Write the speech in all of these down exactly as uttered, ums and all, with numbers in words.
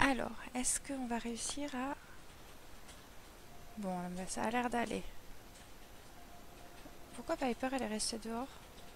Alors, est-ce qu'on va réussir à... Bon, ça a l'air d'aller. Pourquoi Piper elle est restée dehors?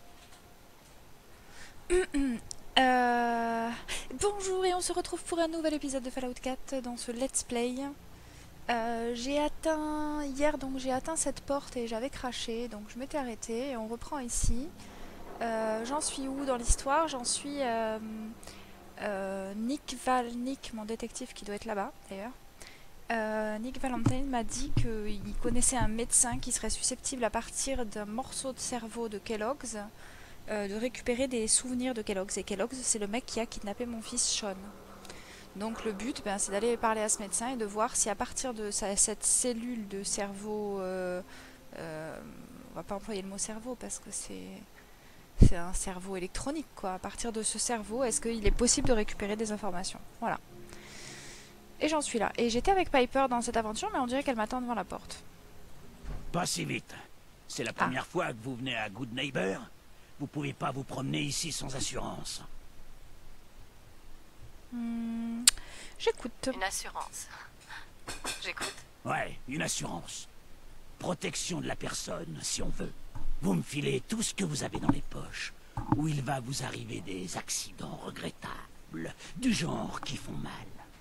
euh... Bonjour et on se retrouve pour un nouvel épisode de Fallout quatre dans ce let's play. Euh, j'ai atteint hier donc j'ai atteint cette porte et j'avais craché, donc je m'étais arrêtée et on reprend ici. Euh, j'en suis où dans l'histoire? J'en suis euh, euh, Nick Val, Nick, mon détective qui doit être là-bas d'ailleurs. Euh, Nick Valentine m'a dit qu'il connaissait un médecin qui serait susceptible à partir d'un morceau de cerveau de Kellogg's euh, de récupérer des souvenirs de Kellogg's. Et Kellogg's, c'est le mec qui a kidnappé mon fils Sean. Donc le but, ben, c'est d'aller parler à ce médecin et de voir si à partir de sa, cette cellule de cerveau, euh, euh, on va pas employer le mot cerveau parce que c'est c'est un cerveau électronique quoi. À partir de ce cerveau, est-ce qu'il est possible de récupérer des informations? Voilà. Et j'en suis là. Et j'étais avec Piper dans cette aventure, mais on dirait qu'elle m'attend devant la porte. Pas si vite. C'est la première ah. fois que vous venez à Good Neighbor. Vous pouvez pas vous promener ici sans assurance. Hmm, J'écoute. Une assurance. J'écoute. Ouais, une assurance. Protection de la personne, si on veut. Vous me filez tout ce que vous avez dans les poches, où il va vous arriver des accidents regrettables, du genre qui font mal.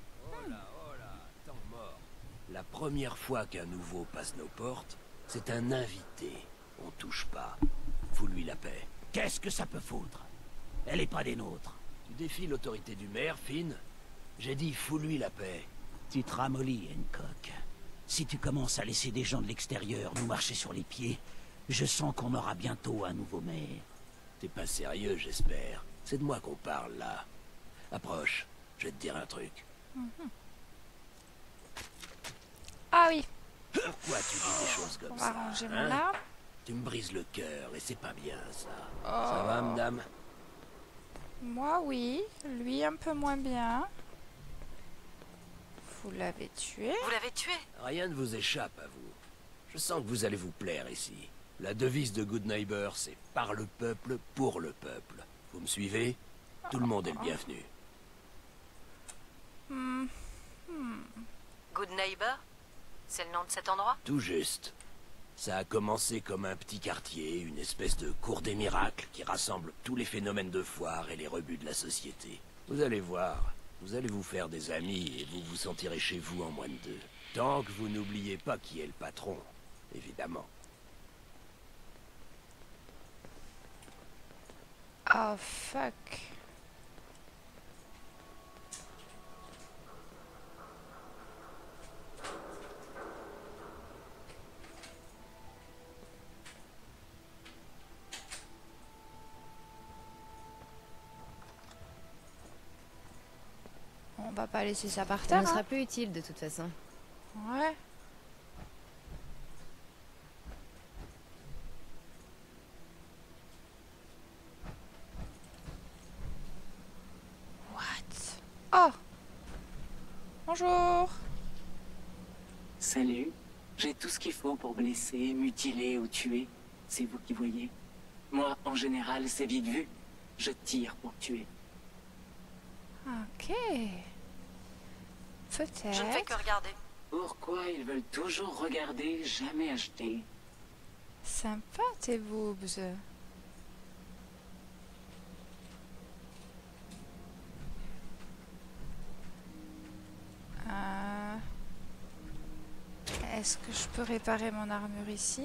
La première fois qu'un nouveau passe nos portes, c'est un invité. On touche pas. Fous-lui la paix. Qu'est-ce que ça peut foutre? Elle est pas des nôtres. Tu défies l'autorité du maire, Finn? J'ai dit fous-lui la paix. Tu te ramollis, Hancock. Si tu commences à laisser des gens de l'extérieur nous marcher sur les pieds, je sens qu'on aura bientôt un nouveau maire. T'es pas sérieux, j'espère. C'est de moi qu'on parle, là. Approche, je vais te dire un truc. Mm-hmm. Ah oui. Pourquoi tu dis des choses comme On ça? va ranger mon hein là. Tu me brises le cœur et c'est pas bien ça. Oh. Ça va, madame? Moi oui, lui un peu moins bien. Vous l'avez tué? Vous l'avez tué? Rien ne vous échappe à vous. Je sens que vous allez vous plaire ici. La devise de Good Neighbor, c'est par le peuple, pour le peuple. Vous me suivez? Tout le monde est le bienvenu. Hmm. Hmm. Good Neighbor? C'est le nom de cet endroit? Tout juste. Ça a commencé comme un petit quartier, une espèce de cour des miracles qui rassemble tous les phénomènes de foire et les rebuts de la société. Vous allez voir, vous allez vous faire des amis et vous vous sentirez chez vous en moins de deux. Tant que vous n'oubliez pas qui est le patron, évidemment. Oh fuck. On va pas laisser ça par terre. Ça ne sera hein. plus utile de toute façon. Ouais. What? Oh. Bonjour. Salut. J'ai tout ce qu'il faut pour blesser, mutiler ou tuer. C'est vous qui voyez. Moi, en général, c'est vite vu. Je tire pour tuer. Ok. Peut-être. Je ne fais que regarder. Pourquoi ils veulent toujours regarder, jamais acheter? Sympa tes boobs. Euh... Est-ce que je peux réparer mon armure ici?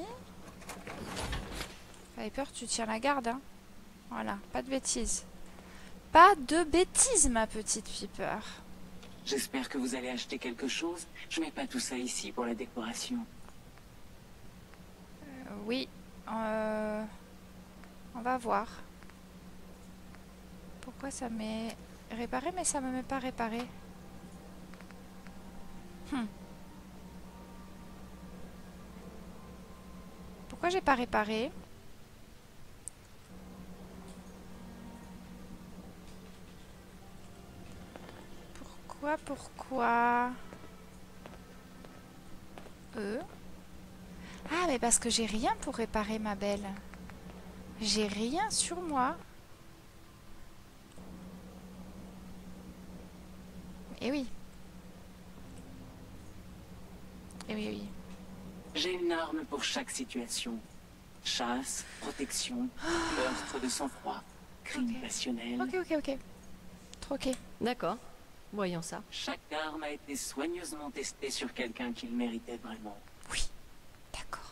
Piper, tu tiens la garde, hein? Voilà, pas de bêtises. Pas de bêtises, ma petite Piper. J'espère que vous allez acheter quelque chose. Je mets pas tout ça ici pour la décoration. Euh, oui. Euh... On va voir. Pourquoi ça m'est réparé, mais ça me met pas réparé? Hmm. Pourquoi j'ai pas réparé? Pourquoi, pourquoi? Euh Ah, mais parce que j'ai rien pour réparer, ma belle. J'ai rien sur moi. Eh oui. Oui, oui. J'ai une arme pour chaque situation. Chasse, protection, meurtre de sang-froid, crime Ok. passionnel. Ok, ok, ok. Trop ok. D'accord. Voyons ça. Chaque arme a été soigneusement testée sur quelqu'un qui le méritait vraiment. Oui. D'accord.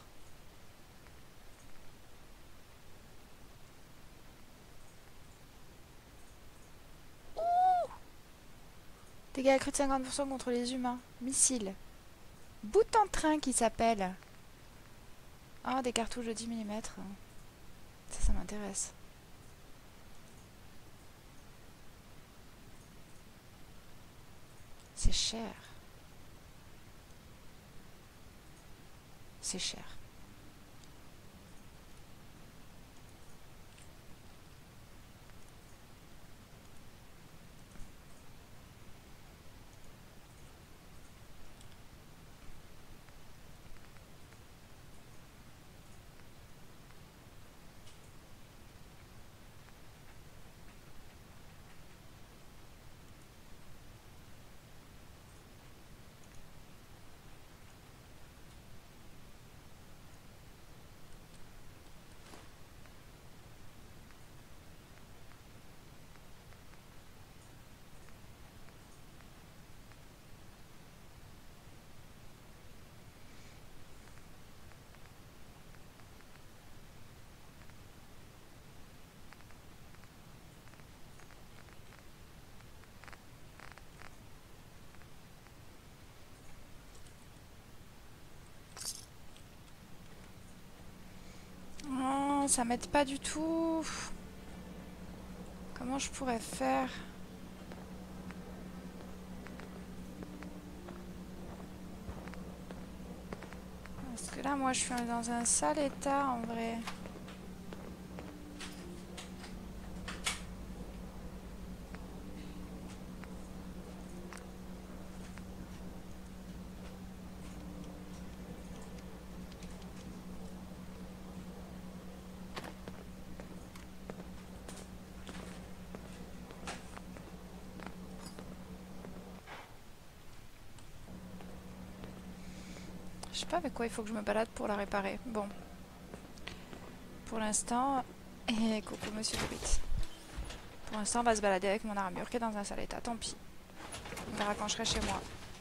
Ouh. Dégâts accrus de cinquante pour cent contre les humains. Missile. Bout en train qui s'appelle. Ah, des cartouches de dix millimètres. Ça, ça m'intéresse. C'est cher. C'est cher. Oh, ça m'aide pas du tout. Comment je pourrais faire? Parce que là, moi, je suis dans un sale état, en vrai. Je sais pas avec quoi il faut que je me balade pour la réparer. Bon. Pour l'instant... Et coucou monsieur Hobbit. Pour l'instant, on va se balader avec mon armure qui est dans un sale état. Tant pis. On verra quand je serai chez moi.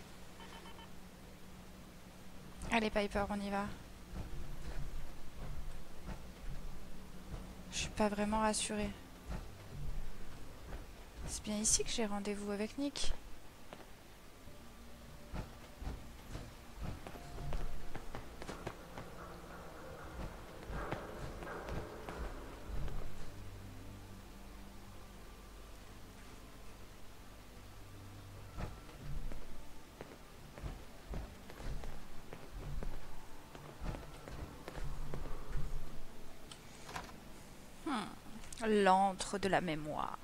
Allez Piper, on y va. Je suis pas vraiment rassurée. C'est bien ici que j'ai rendez-vous avec Nick. L'antre de la mémoire.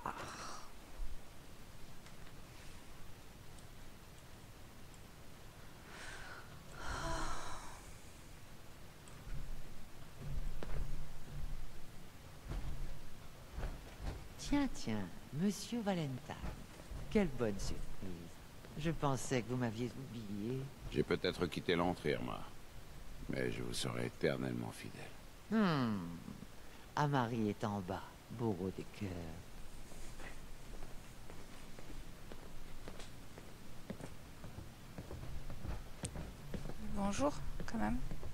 Tiens, tiens, Monsieur Valentine. Quelle bonne surprise. Je pensais que vous m'aviez oublié. J'ai peut-être quitté l'entrée, Irma. Mais je vous serai éternellement fidèle. Hmm. Amari est en bas, bourreau des cœurs. Bonjour, quand même.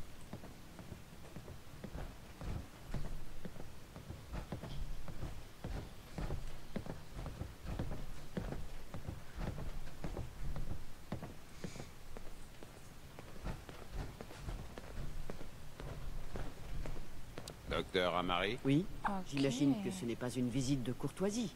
Docteur Amari? Oui, Ok. j'imagine que ce n'est pas une visite de courtoisie.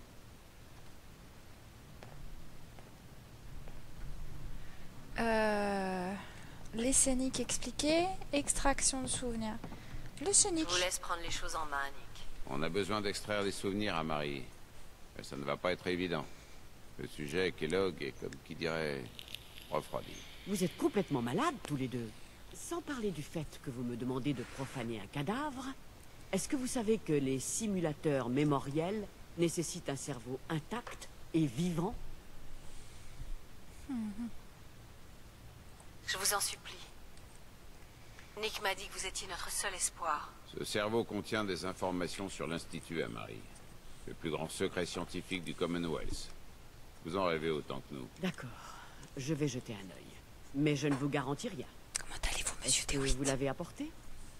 Euh... Laissez Nick expliquer. Extraction de souvenirs. Laissez Je Nick. vous laisse prendre les choses en main, Nick. On a besoin d'extraire des souvenirs, Amari. Mais ça ne va pas être évident. Le sujet, Kellogg, est, comme qui dirait, refroidi. Vous êtes complètement malades tous les deux. Sans parler du fait que vous me demandez de profaner un cadavre, est-ce que vous savez que les simulateurs mémoriels nécessitent un cerveau intact et vivant? Je vous en supplie. Nick m'a dit que vous étiez notre seul espoir. Ce cerveau contient des informations sur l'Institut Amari, le plus grand secret scientifique du Commonwealth. Vous en rêvez autant que nous. D'accord, je vais jeter un œil. Mais je ne vous garantis rien. Comment allez-vous, monsieur Est-ce que DeWitt? vous l'avez apporté?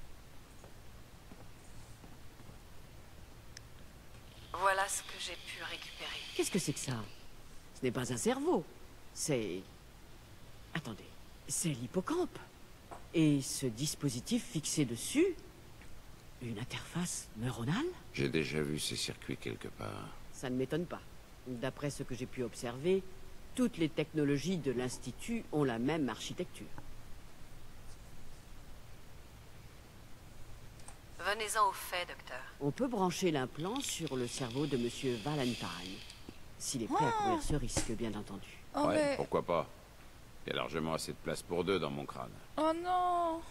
Voilà ce que j'ai pu récupérer. Qu'est-ce que c'est que ça? Ce n'est pas un cerveau. C'est... Attendez, c'est l'hippocampe. Et ce dispositif fixé dessus, une interface neuronale? J'ai déjà vu ces circuits quelque part. Ça ne m'étonne pas. D'après ce que j'ai pu observer, toutes les technologies de l'Institut ont la même architecture. Venez-en au fait, docteur. On peut brancher l'implant sur le cerveau de Monsieur Valentine, s'il est prêt à courir ce risque, bien entendu. Oh, ouais, mais... pourquoi pas. Il y a largement assez de place pour deux dans mon crâne. Oh non.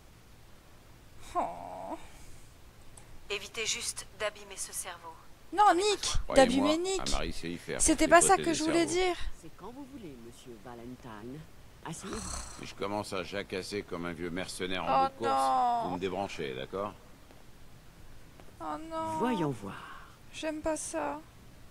Oh. Évitez juste d'abîmer ce cerveau. Non, Nick, Croyez-moi, d'abîmer Nick. Amari sait y faire. C'était pour pas ça tripoter que des je voulais cerveaux. dire. C'est quand vous voulez, Monsieur Valentine. Asseyez-vous. Si je commence à jacasser comme un vieux mercenaire en Oh bout de course, non. vous me débranchez, d'accord? Oh non. Voyons voir. J'aime pas ça.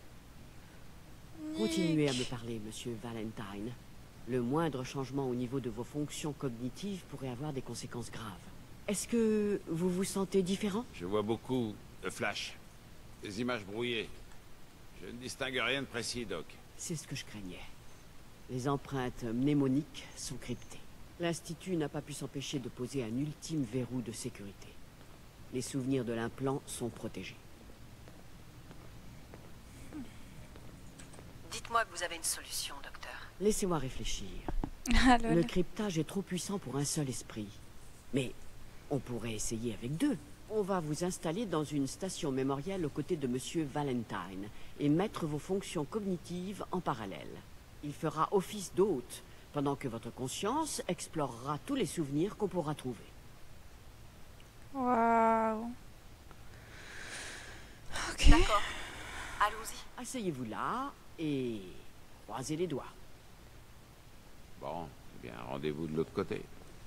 Nick. Continuez à me parler, Monsieur Valentine. Le moindre changement au niveau de vos fonctions cognitives pourrait avoir des conséquences graves. Est-ce que vous vous sentez différent? Je vois beaucoup de flash, des images brouillées. Je ne distingue rien de précis, Doc. C'est ce que je craignais. Les empreintes mnémoniques sont cryptées. L'Institut n'a pas pu s'empêcher de poser un ultime verrou de sécurité. Les souvenirs de l'implant sont protégés. Dites-moi que vous avez une solution, docteur. Laissez-moi réfléchir. Ah, lol. Le cryptage est trop puissant pour un seul esprit. Mais on pourrait essayer avec deux. On va vous installer dans une station mémorielle aux côtés de Monsieur Valentine et mettre vos fonctions cognitives en parallèle. Il fera office d'hôte, pendant que votre conscience explorera tous les souvenirs qu'on pourra trouver. Waouh. Ok. D'accord. Allons-y. Asseyez-vous là et croisez les doigts. Bon, eh bien, rendez-vous de l'autre côté.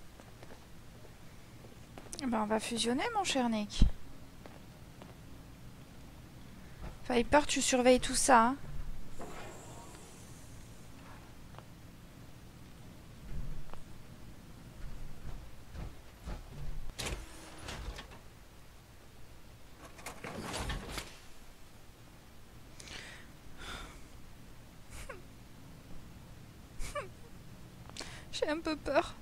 Ben, on va fusionner, mon cher Nick. Viper, tu surveilles tout ça. Hein. J'ai un peu peur.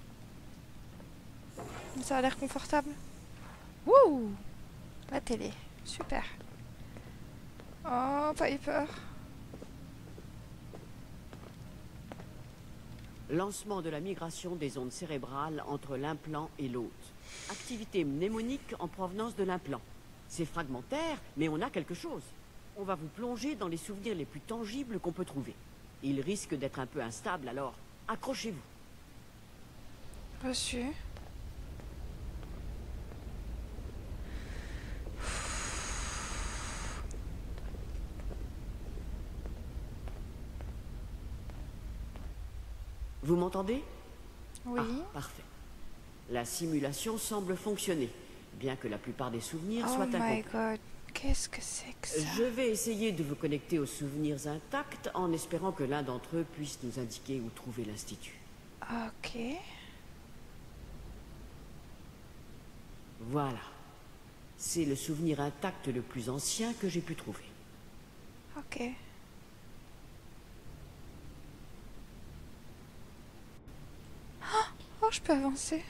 Ça a l'air confortable. Wouh! La télé. Super. Oh, Piper. Lancement de la migration des ondes cérébrales entre l'implant et l'hôte. Activité mnémonique en provenance de l'implant. C'est fragmentaire, mais on a quelque chose. On va vous plonger dans les souvenirs les plus tangibles qu'on peut trouver. Il risque d'être un peu instable, alors accrochez-vous. Reçu. Vous m'entendez? Oui. Ah, parfait. La simulation semble fonctionner, bien que la plupart des souvenirs Oh soient my incomplets. god. Qu'est-ce que c'est que ça? Je vais essayer de vous connecter aux souvenirs intacts en espérant que l'un d'entre eux puisse nous indiquer où trouver l'Institut. Ok. Voilà. C'est le souvenir intact le plus ancien que j'ai pu trouver. Ok. Oh, je peux avancer.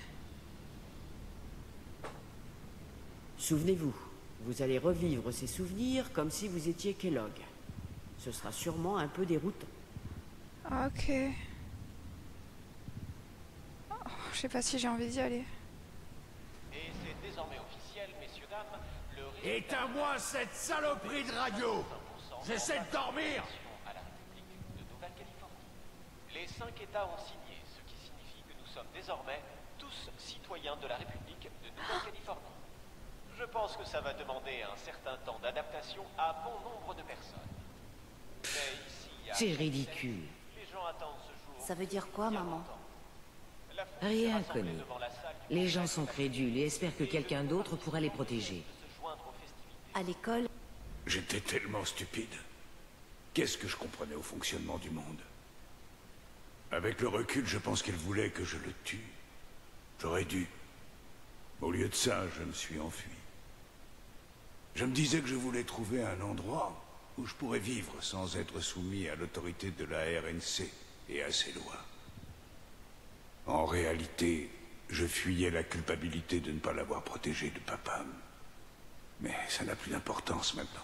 Souvenez-vous, vous allez revivre ces souvenirs comme si vous étiez Kellogg. Ce sera sûrement un peu déroutant. Ok. Oh, je sais pas si j'ai envie d'y aller. Et c'est désormais officiel, messieurs, dames, le Éteins-moi cette saloperie de radio! J'essaie de dormir! à la République de Nouvelle-Californie. Les cinq États ont signé, ce qui signifie que nous sommes désormais tous citoyens de la République de Nouvelle-Californie. Je pense que ça va demander un certain temps d'adaptation à bon nombre de personnes. Mais ici, à C'est ridicule. les gens attendent ce jour. Ça veut dire quoi, bien maman? longtemps. Rien, Connie. Les gens sont crédules et espèrent que quelqu'un d'autre pourra les protéger. À l'école, J'étais tellement stupide. Qu'est-ce que je comprenais au fonctionnement du monde? Avec le recul, je pense qu'elle voulait que je le tue. J'aurais dû. Au lieu de ça, je me suis enfui. Je me disais que je voulais trouver un endroit où je pourrais vivre sans être soumis à l'autorité de la R N C et à ses lois. En réalité, je fuyais la culpabilité de ne pas l'avoir protégé de papa. Mais ça n'a plus d'importance maintenant.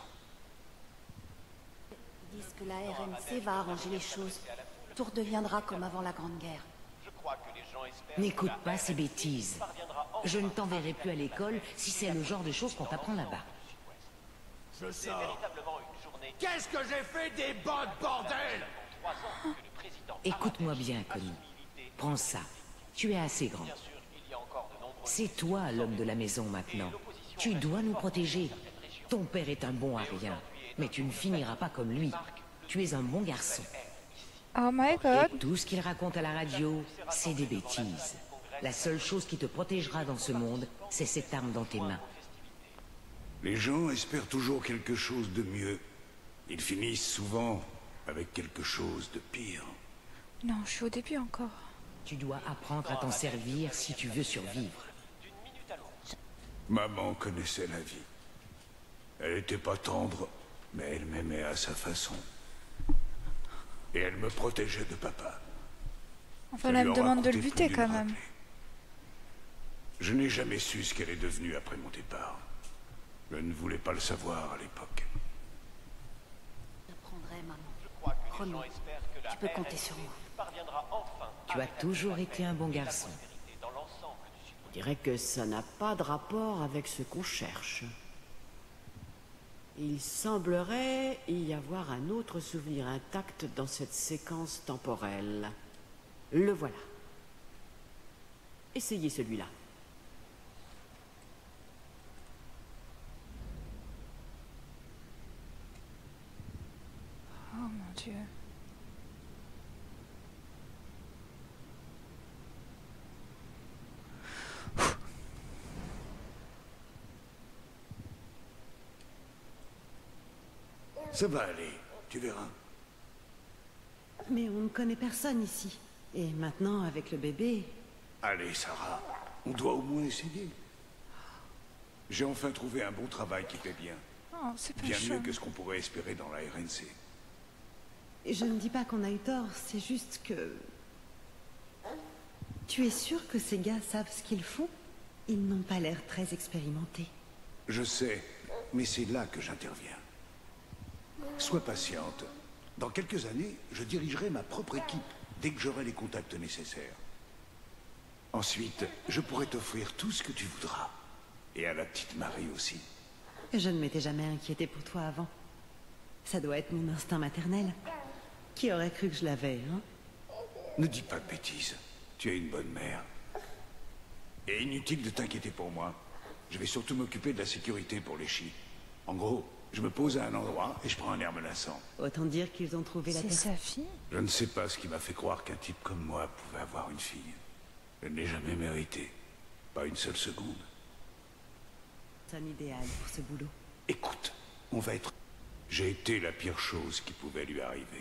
ils disent que la R N C va arranger les choses. Tout redeviendra comme avant la Grande Guerre. N'écoute pas ces bêtises. Je ne t'enverrai plus à l'école si c'est le genre de choses qu'on t'apprend là-bas. Je sors. Qu'est-ce que j'ai fait des bottes, bordel? Écoute-moi bien, Connie. Prends ça. Tu es assez grand. C'est toi l'homme de la maison maintenant. Tu dois nous protéger. Ton père est un bon à rien, mais tu ne finiras pas comme lui. Tu es un bon garçon. Oh my god. Et tout ce qu'il raconte à la radio, c'est des bêtises. La seule chose qui te protégera dans ce monde, c'est cette arme dans tes mains. Les gens espèrent toujours quelque chose de mieux. Ils finissent souvent avec quelque chose de pire. Non, je suis au début encore. Tu dois apprendre à t'en servir si tu veux survivre. Maman connaissait la vie. Elle n'était pas tendre, mais elle m'aimait à sa façon. Et elle me protégeait de papa. Enfin, là, elle me demande de le buter quand même. Je n'ai jamais su ce qu'elle est devenue après mon départ. Je ne voulais pas le savoir à l'époque. J'apprendrai, maman. Promis. Tu peux compter sur moi. Tu as toujours été un bon garçon. On dirait que ça n'a pas de rapport avec ce qu'on cherche. Il semblerait y avoir un autre souvenir intact dans cette séquence temporelle. Le voilà. Essayez celui-là. Oh mon Dieu. Ça va aller, tu verras. Mais on ne connaît personne ici. Et maintenant, avec le bébé... Allez, Sarah, on doit au moins essayer. J'ai enfin trouvé un bon travail qui fait bien. Oh, c'est pas Bien chaud. mieux que ce qu'on pourrait espérer dans la R N C. Et je ne dis pas qu'on a eu tort, c'est juste que... Tu es sûr que ces gars savent ce qu'ils font? Ils n'ont pas l'air très expérimentés. Je sais, mais c'est là que j'interviens. Sois patiente. Dans quelques années, je dirigerai ma propre équipe, dès que j'aurai les contacts nécessaires. Ensuite, je pourrai t'offrir tout ce que tu voudras. Et à la petite Marie aussi. Je ne m'étais jamais inquiétée pour toi avant. Ça doit être mon instinct maternel. Qui aurait cru que je l'avais, hein? Ne dis pas de bêtises. Tu es une bonne mère. Et inutile de t'inquiéter pour moi. Je vais surtout m'occuper de la sécurité pour les chis. En gros, je me pose à un endroit et je prends un air menaçant. Autant dire qu'ils ont trouvé la C'est terre. sa fille? Je ne sais pas ce qui m'a fait croire qu'un type comme moi pouvait avoir une fille. Je ne l'ai jamais mérité. Pas une seule seconde. C'est un idéal pour ce boulot. Écoute, on va être... J'ai été la pire chose qui pouvait lui arriver.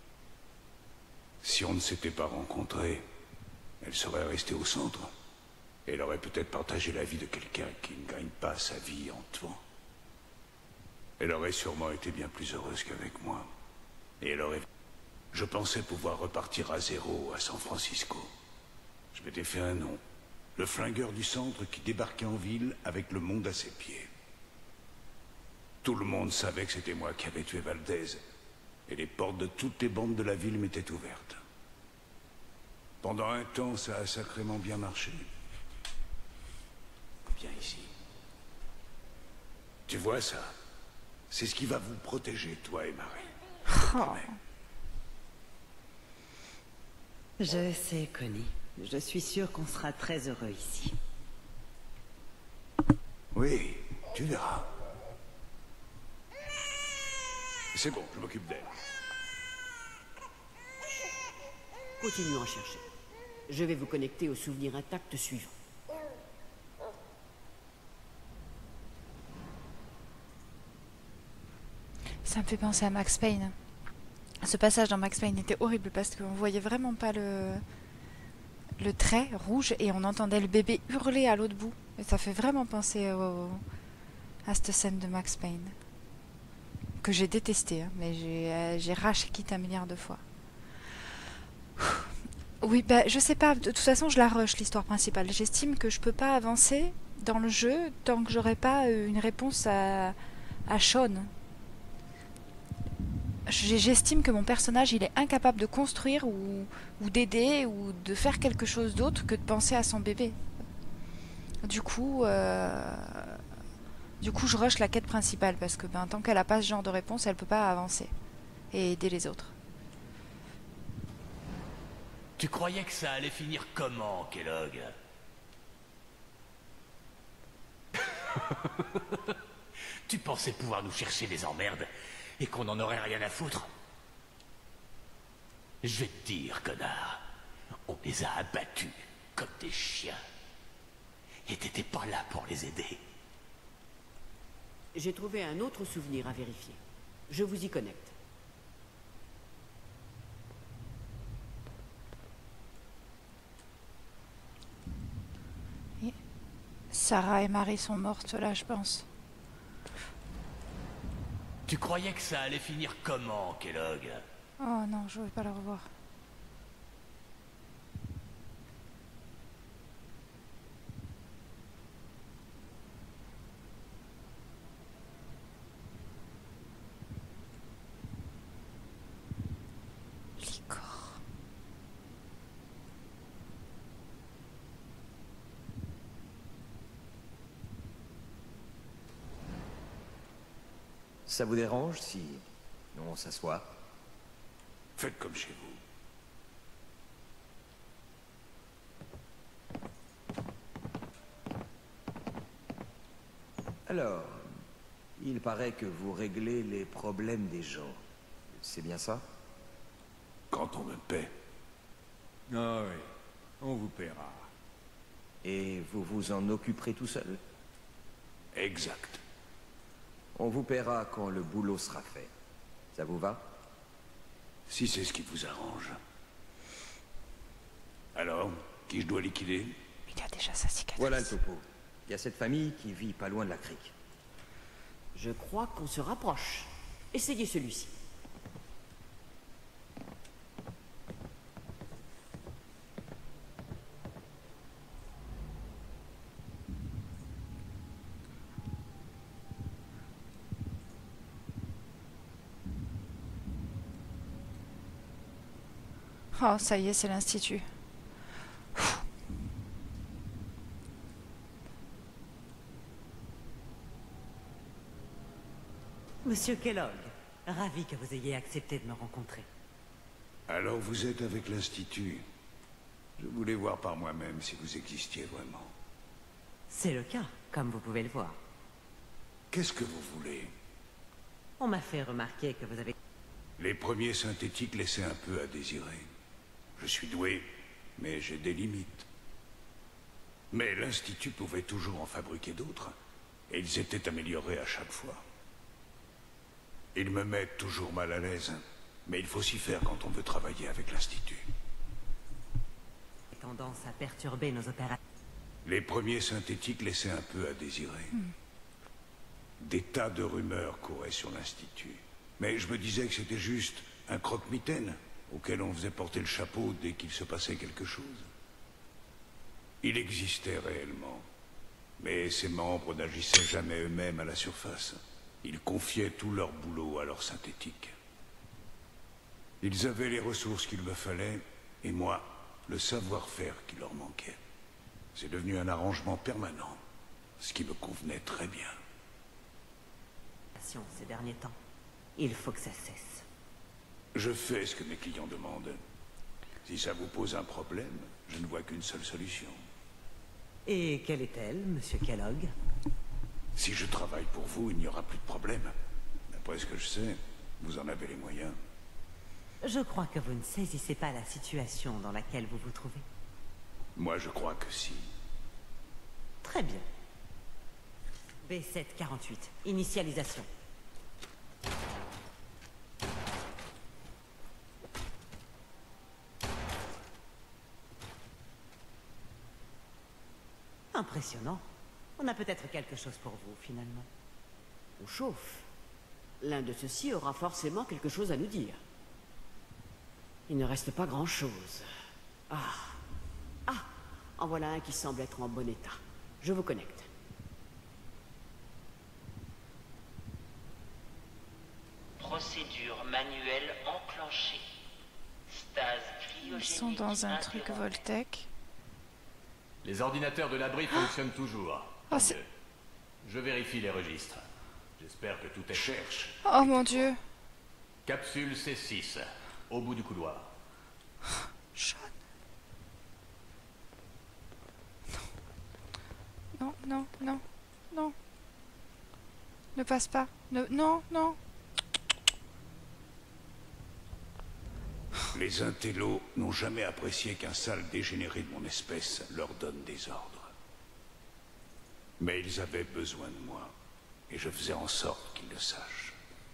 Si on ne s'était pas rencontrés, elle serait restée au centre. Elle aurait peut-être partagé la vie de quelqu'un qui ne gagne pas sa vie en tuant. Elle aurait sûrement été bien plus heureuse qu'avec moi. Et elle aurait... Je pensais pouvoir repartir à zéro à San Francisco. Je m'étais fait un nom. Le flingueur du centre qui débarquait en ville avec le monde à ses pieds. Tout le monde savait que c'était moi qui avais tué Valdez. Et les portes de toutes les bandes de la ville m'étaient ouvertes. Pendant un temps, ça a sacrément bien marché. Viens ici. Tu vois ça? C'est ce qui va vous protéger, toi et Marie. Oh. Je sais, Connie. Je suis sûre qu'on sera très heureux ici. Oui, tu verras. C'est bon, je m'occupe d'elle. Continuons à chercher. Je vais vous connecter au souvenir intact suivant. Ça me fait penser à Max Payne. Ce passage dans Max Payne était horrible parce qu'on voyait vraiment pas le, le trait rouge et on entendait le bébé hurler à l'autre bout. Et ça fait vraiment penser au, à cette scène de Max Payne. Que j'ai détesté, hein, mais j'ai euh, j'ai raché quitte un milliard de fois. Oui, bah, je sais pas, de toute façon je la rush l'histoire principale. J'estime que je peux pas avancer dans le jeu tant que j'aurai pas une réponse à, à Sean. J'estime que mon personnage il est incapable de construire ou, ou d'aider ou de faire quelque chose d'autre que de penser à son bébé. Du coup, euh, du coup je rush la quête principale parce que ben, tant qu'elle a pas ce genre de réponse, elle peut pas avancer et aider les autres. Tu croyais que ça allait finir comment, Kellogg? Tu pensais pouvoir nous chercher des emmerdes et qu'on n'en aurait rien à foutre? Je vais te dire, connard, on les a abattus comme des chiens. Et t'étais pas là pour les aider. J'ai trouvé un autre souvenir à vérifier. Je vous y connecte. Sarah et Marie sont mortes là, je pense. Tu croyais que ça allait finir comment, Kellogg? Oh non, je veux pas la revoir. Licor. Ça vous dérange si on s'assoit? Faites comme chez vous. Alors, il paraît que vous réglez les problèmes des gens. C'est bien ça? Quand on me paie. Ah oui, on vous paiera. Et vous vous en occuperez tout seul? Exact. On vous paiera quand le boulot sera fait. Ça vous va? Si c'est ce qui vous arrange. Alors, qui je dois liquider? Il a déjà sa cicatrice. Voilà le topo. Il y a cette famille qui vit pas loin de la crique. Je crois qu'on se rapproche. Essayez celui-ci. Oh, ça y est, c'est l'Institut. Monsieur Kellogg, ravi que vous ayez accepté de me rencontrer. Alors vous êtes avec l'Institut. Je voulais voir par moi-même si vous existiez vraiment. C'est le cas, comme vous pouvez le voir. Qu'est-ce que vous voulez? On m'a fait remarquer que vous avez... Les premiers synthétiques laissaient un peu à désirer. Je suis doué, mais j'ai des limites. Mais l'Institut pouvait toujours en fabriquer d'autres, et ils étaient améliorés à chaque fois. Ils me mettent toujours mal à l'aise, mais il faut s'y faire quand on veut travailler avec l'Institut. Tendance à perturber nos opérations. Les premiers synthétiques laissaient un peu à désirer. Hmm. Des tas de rumeurs couraient sur l'Institut. Mais je me disais que c'était juste un croque-mitaine auquel on faisait porter le chapeau dès qu'il se passait quelque chose. Il existait réellement, mais ses membres n'agissaient jamais eux-mêmes à la surface. Ils confiaient tout leur boulot à leur synthétique. Ils avaient les ressources qu'il me fallait, et moi, le savoir-faire qui leur manquait. C'est devenu un arrangement permanent, ce qui me convenait très bien. Ces derniers temps, il faut que ça cesse. Je fais ce que mes clients demandent. Si ça vous pose un problème, je ne vois qu'une seule solution. Et quelle est-elle, monsieur Kellogg? Si je travaille pour vous, il n'y aura plus de problème. D'après ce que je sais, vous en avez les moyens. Je crois que vous ne saisissez pas la situation dans laquelle vous vous trouvez. Moi, je crois que si. Très bien. B sept quarante-huit. Initialisation. Impressionnant. On a peut-être quelque chose pour vous, finalement. On chauffe. L'un de ceux-ci aura forcément quelque chose à nous dire. Il ne reste pas grand-chose. Ah. Ah. En voilà un qui semble être en bon état. Je vous connecte. Procédure manuelle enclenchée. Stase cryogénique. Ils sont dans un truc Voltec. Les ordinateurs de l'abri fonctionnent toujours. Oh, c'est... Je vérifie les registres. J'espère que tout est... Cherche. Oh mon dieu. Capsule C six, au bout du couloir. Sean. Non, non, non, non. Ne passe pas. Ne... Non, non. Les intellos n'ont jamais apprécié qu'un sale dégénéré de mon espèce leur donne des ordres. Mais ils avaient besoin de moi, et je faisais en sorte qu'ils le sachent.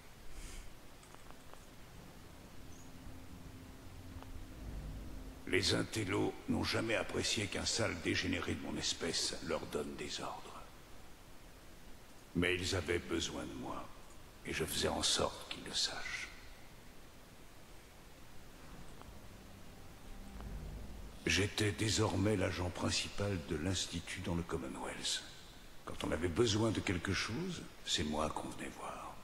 Les intellos n'ont jamais apprécié qu'un sale dégénéré de mon espèce leur donne des ordres. Mais ils avaient besoin de moi, et je faisais en sorte qu'ils le sachent. J'étais désormais l'agent principal de l'Institut dans le Commonwealth. Quand on avait besoin de quelque chose, c'est moi qu'on venait voir.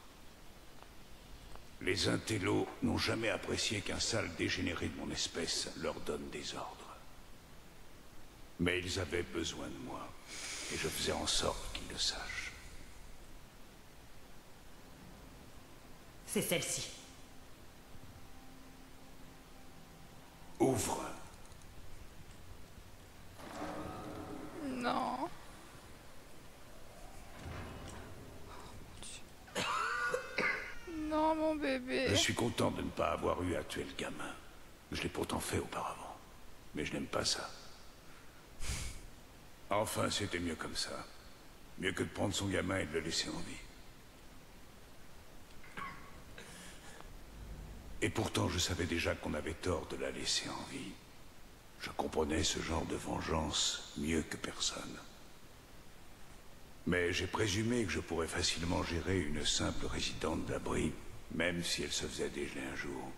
Les intellos n'ont jamais apprécié qu'un sale dégénéré de mon espèce leur donne des ordres. Mais ils avaient besoin de moi, et je faisais en sorte qu'ils le sachent. C'est celle-ci. Ouvre. Non. Non, mon bébé. Je suis content de ne pas avoir eu à tuer le gamin. Je l'ai pourtant fait auparavant. Mais je n'aime pas ça. Enfin, c'était mieux comme ça. Mieux que de prendre son gamin et de le laisser en vie. Et pourtant, je savais déjà qu'on avait tort de la laisser en vie. Je comprenais ce genre de vengeance mieux que personne. Mais j'ai présumé que je pourrais facilement gérer une simple résidente d'abri, même si elle se faisait dégeler un jour.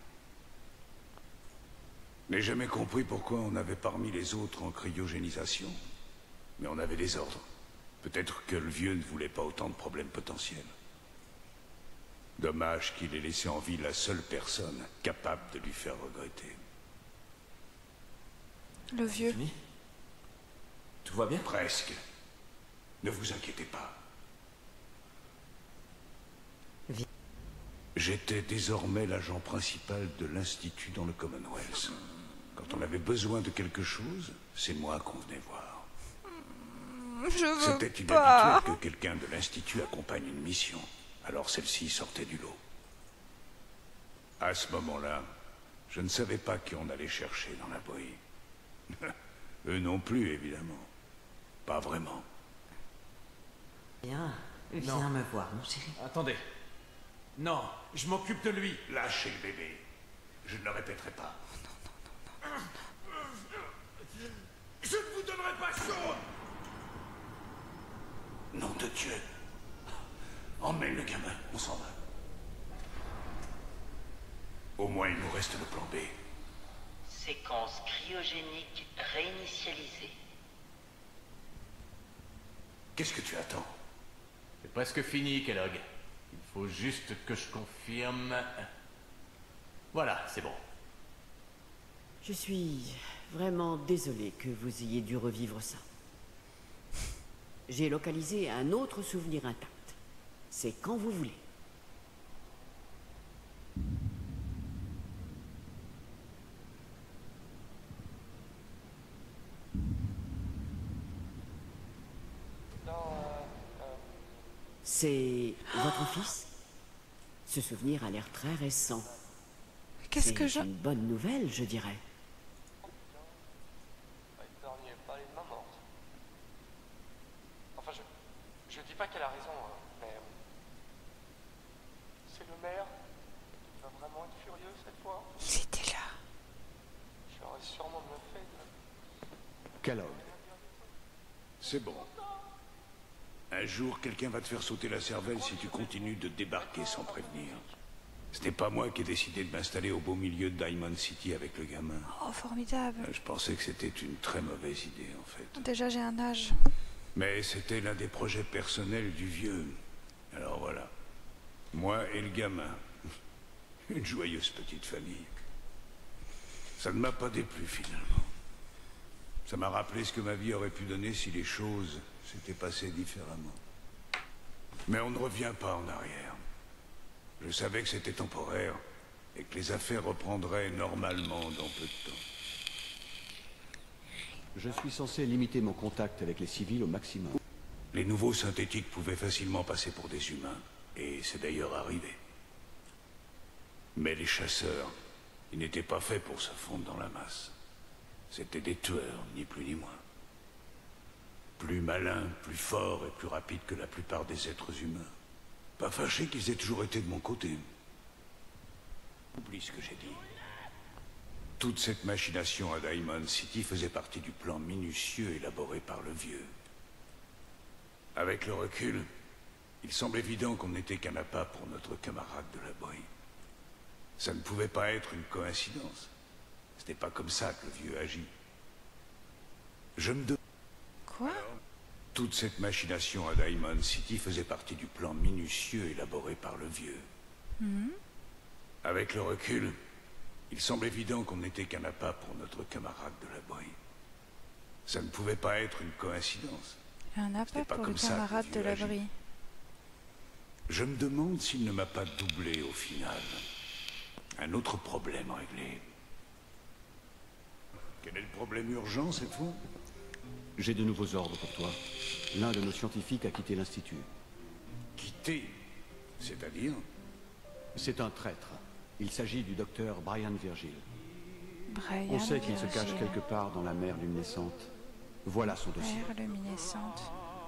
Je n'ai jamais compris pourquoi on avait parmi les autres en cryogénisation. Mais on avait des ordres. Peut-être que le vieux ne voulait pas autant de problèmes potentiels. Dommage qu'il ait laissé en vie la seule personne capable de lui faire regretter. Le vieux. Fini ? Tout va bien ? Presque. Ne vous inquiétez pas. J'étais désormais l'agent principal de l'Institut dans le Commonwealth. Quand on avait besoin de quelque chose, c'est moi qu'on venait voir. Je veux C'était pas. inhabituel que quelqu'un de l'Institut accompagne une mission. Alors celle-ci sortait du lot. À ce moment-là, je ne savais pas qui on allait chercher dans l'abri. Eux non plus, évidemment. Pas vraiment. Bien, viens Non. me voir, mon chéri. Attendez. Non, je m'occupe de lui. Lâchez le bébé. Je ne le répéterai pas. Je ne vous donnerai pas chaud. Nom de Dieu. Emmène le gamin, on s'en va. Au moins, il nous reste le plan B. Séquence cryogénique réinitialisée. Qu'est-ce que tu attends? C'est presque fini, Kellogg. Il faut juste que je confirme... Voilà, c'est bon. Je suis vraiment désolé que vous ayez dû revivre ça. J'ai localisé un autre souvenir intact. C'est quand vous voulez. C'est votre fils? Ce souvenir a l'air très récent. Qu'est-ce que C'est je... une bonne nouvelle, je dirais. pas qu'elle a raison, hein, mais... C'est le maire. Il va vraiment être furieux cette fois. C'était là. J'aurais sûrement mieux fait de... Kellogg. C'est bon. Un jour, quelqu'un va te faire sauter la cervelle si tu continues de débarquer sans prévenir. Ce n'est pas moi qui ai décidé de m'installer au beau milieu de Diamond City avec le gamin. Oh, formidable. Je pensais que c'était une très mauvaise idée, en fait. Déjà, j'ai un âge. Mais c'était l'un des projets personnels du vieux. Alors voilà. Moi et le gamin. Une joyeuse petite famille. Ça ne m'a pas déplu, finalement. Ça m'a rappelé ce que ma vie aurait pu donner si les choses s'étaient passées différemment. Mais on ne revient pas en arrière. Je savais que c'était temporaire et que les affaires reprendraient normalement dans peu de temps. Je suis censé limiter mon contact avec les civils au maximum. Les nouveaux synthétiques pouvaient facilement passer pour des humains, et c'est d'ailleurs arrivé. Mais les chasseurs, ils n'étaient pas faits pour se fondre dans la masse. C'étaient des tueurs, ni plus ni moins. Plus malins, plus forts et plus rapides que la plupart des êtres humains. Pas fâché qu'ils aient toujours été de mon côté. Oublie ce que j'ai dit. Toute cette machination à Diamond City faisait partie du plan minutieux élaboré par le vieux. Avec le recul, il semble évident qu'on n'était qu'un appât pour notre camarade de l'abri. Ça ne pouvait pas être une coïncidence. C'était pas comme ça que le vieux agit. Je me demande... Quoi? Toute cette machination à Diamond City faisait partie du plan minutieux élaboré par le vieux. Mmh. Avec le recul, il semble évident qu'on n'était qu'un appât pour notre camarade de l'abri. Ça ne pouvait pas être une coïncidence. Un appât pour le camarade de l'abri. Je me demande s'il ne m'a pas doublé au final. Un autre problème réglé. Quel est le problème urgent cette fois? J'ai de nouveaux ordres pour toi. L'un de nos scientifiques a quitté l'Institut. Quitté? C'est-à-dire? C'est un traître. Il s'agit du docteur Brian Virgil. Brian On sait qu'il se Virgil. cache quelque part dans la mer luminescente. Voilà son dossier. Mer luminescente.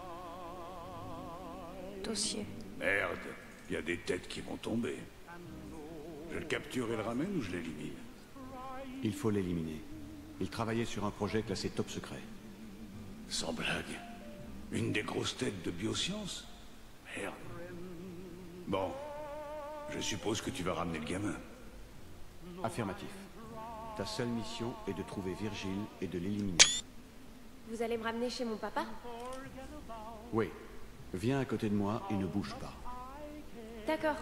Dossier. Merde, il y a des têtes qui vont tomber. Je le capture et le ramène ou je l'élimine? Il faut l'éliminer. Il travaillait sur un projet classé top secret. Sans blague. Une des grosses têtes de biosciences? Merde. Bon. Je suppose que tu vas ramener le gamin. Affirmatif. Ta seule mission est de trouver Virgile et de l'éliminer. Vous allez me ramener chez mon papa? Oui. Viens à côté de moi et ne bouge pas. D'accord.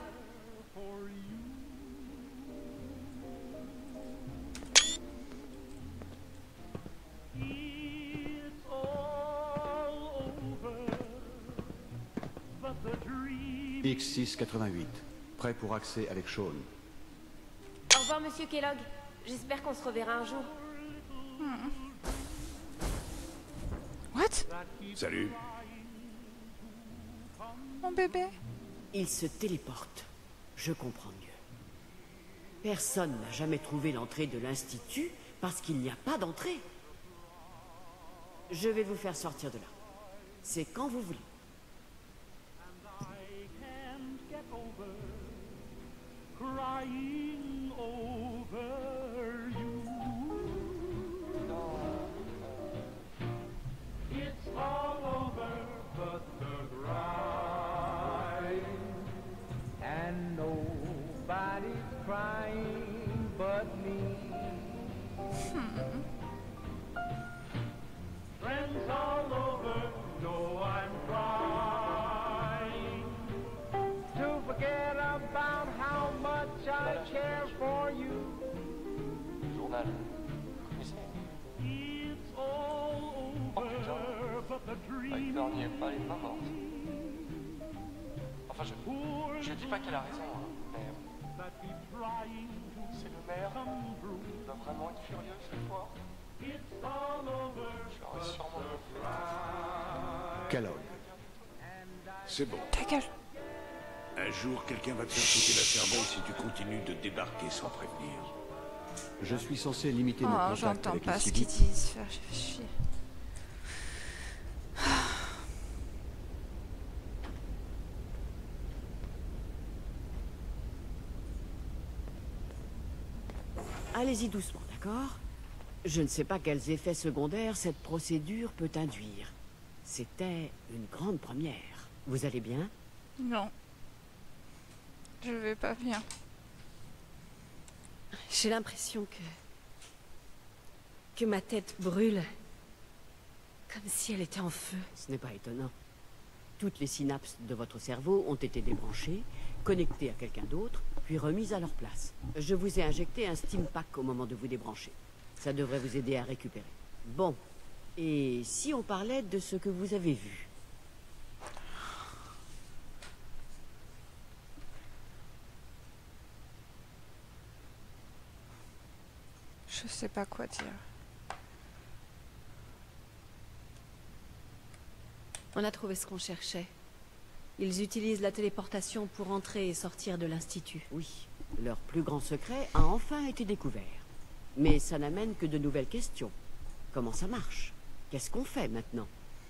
X six quatre-vingt-huit. Prêt pour accès avec Sean. Au revoir, monsieur Kellogg. J'espère qu'on se reverra un jour. Hmm. What? Salut. Mon bébé. Il se téléporte. Je comprends mieux. Personne n'a jamais trouvé l'entrée de l'Institut parce qu'il n'y a pas d'entrée. Je vais vous faire sortir de là. C'est quand vous voulez. Crying over you. It's all over but the crying, and nobody's crying but me. Friends all over know I'm crying to forget about how much I care for you. Journal. It's all over but the dream. Ah, il pas, elle est pas morte. Enfin, je, je dis pas qu'elle a raison, hein, mais c'est le maire. Il va vraiment être furieux cette fois. J'aurais sûrement mieux fait. Kellogg. C'est bon. Ta gueule. Un jour, quelqu'un va te faire sauter la cervelle si tu continues de débarquer sans prévenir. Je suis censé limiter mon Oh, contact j'entends avec pas les ce civils. qu'ils disent. Faire chier. allez-y doucement, d'accord? Je ne sais pas quels effets secondaires cette procédure peut induire. C'était une grande première. Vous allez bien? Non. Je vais pas bien. J'ai l'impression que... que ma tête brûle. Comme si elle était en feu. Ce n'est pas étonnant. Toutes les synapses de votre cerveau ont été débranchées, connectées à quelqu'un d'autre, puis remises à leur place. Je vous ai injecté un Steam Pack au moment de vous débrancher. Ça devrait vous aider à récupérer. Bon. Et si on parlait de ce que vous avez vu? Je sais pas quoi dire. On a trouvé ce qu'on cherchait. Ils utilisent la téléportation pour entrer et sortir de l'Institut. Oui, leur plus grand secret a enfin été découvert. Mais ça n'amène que de nouvelles questions. Comment ça marche? Qu'est-ce qu'on fait maintenant?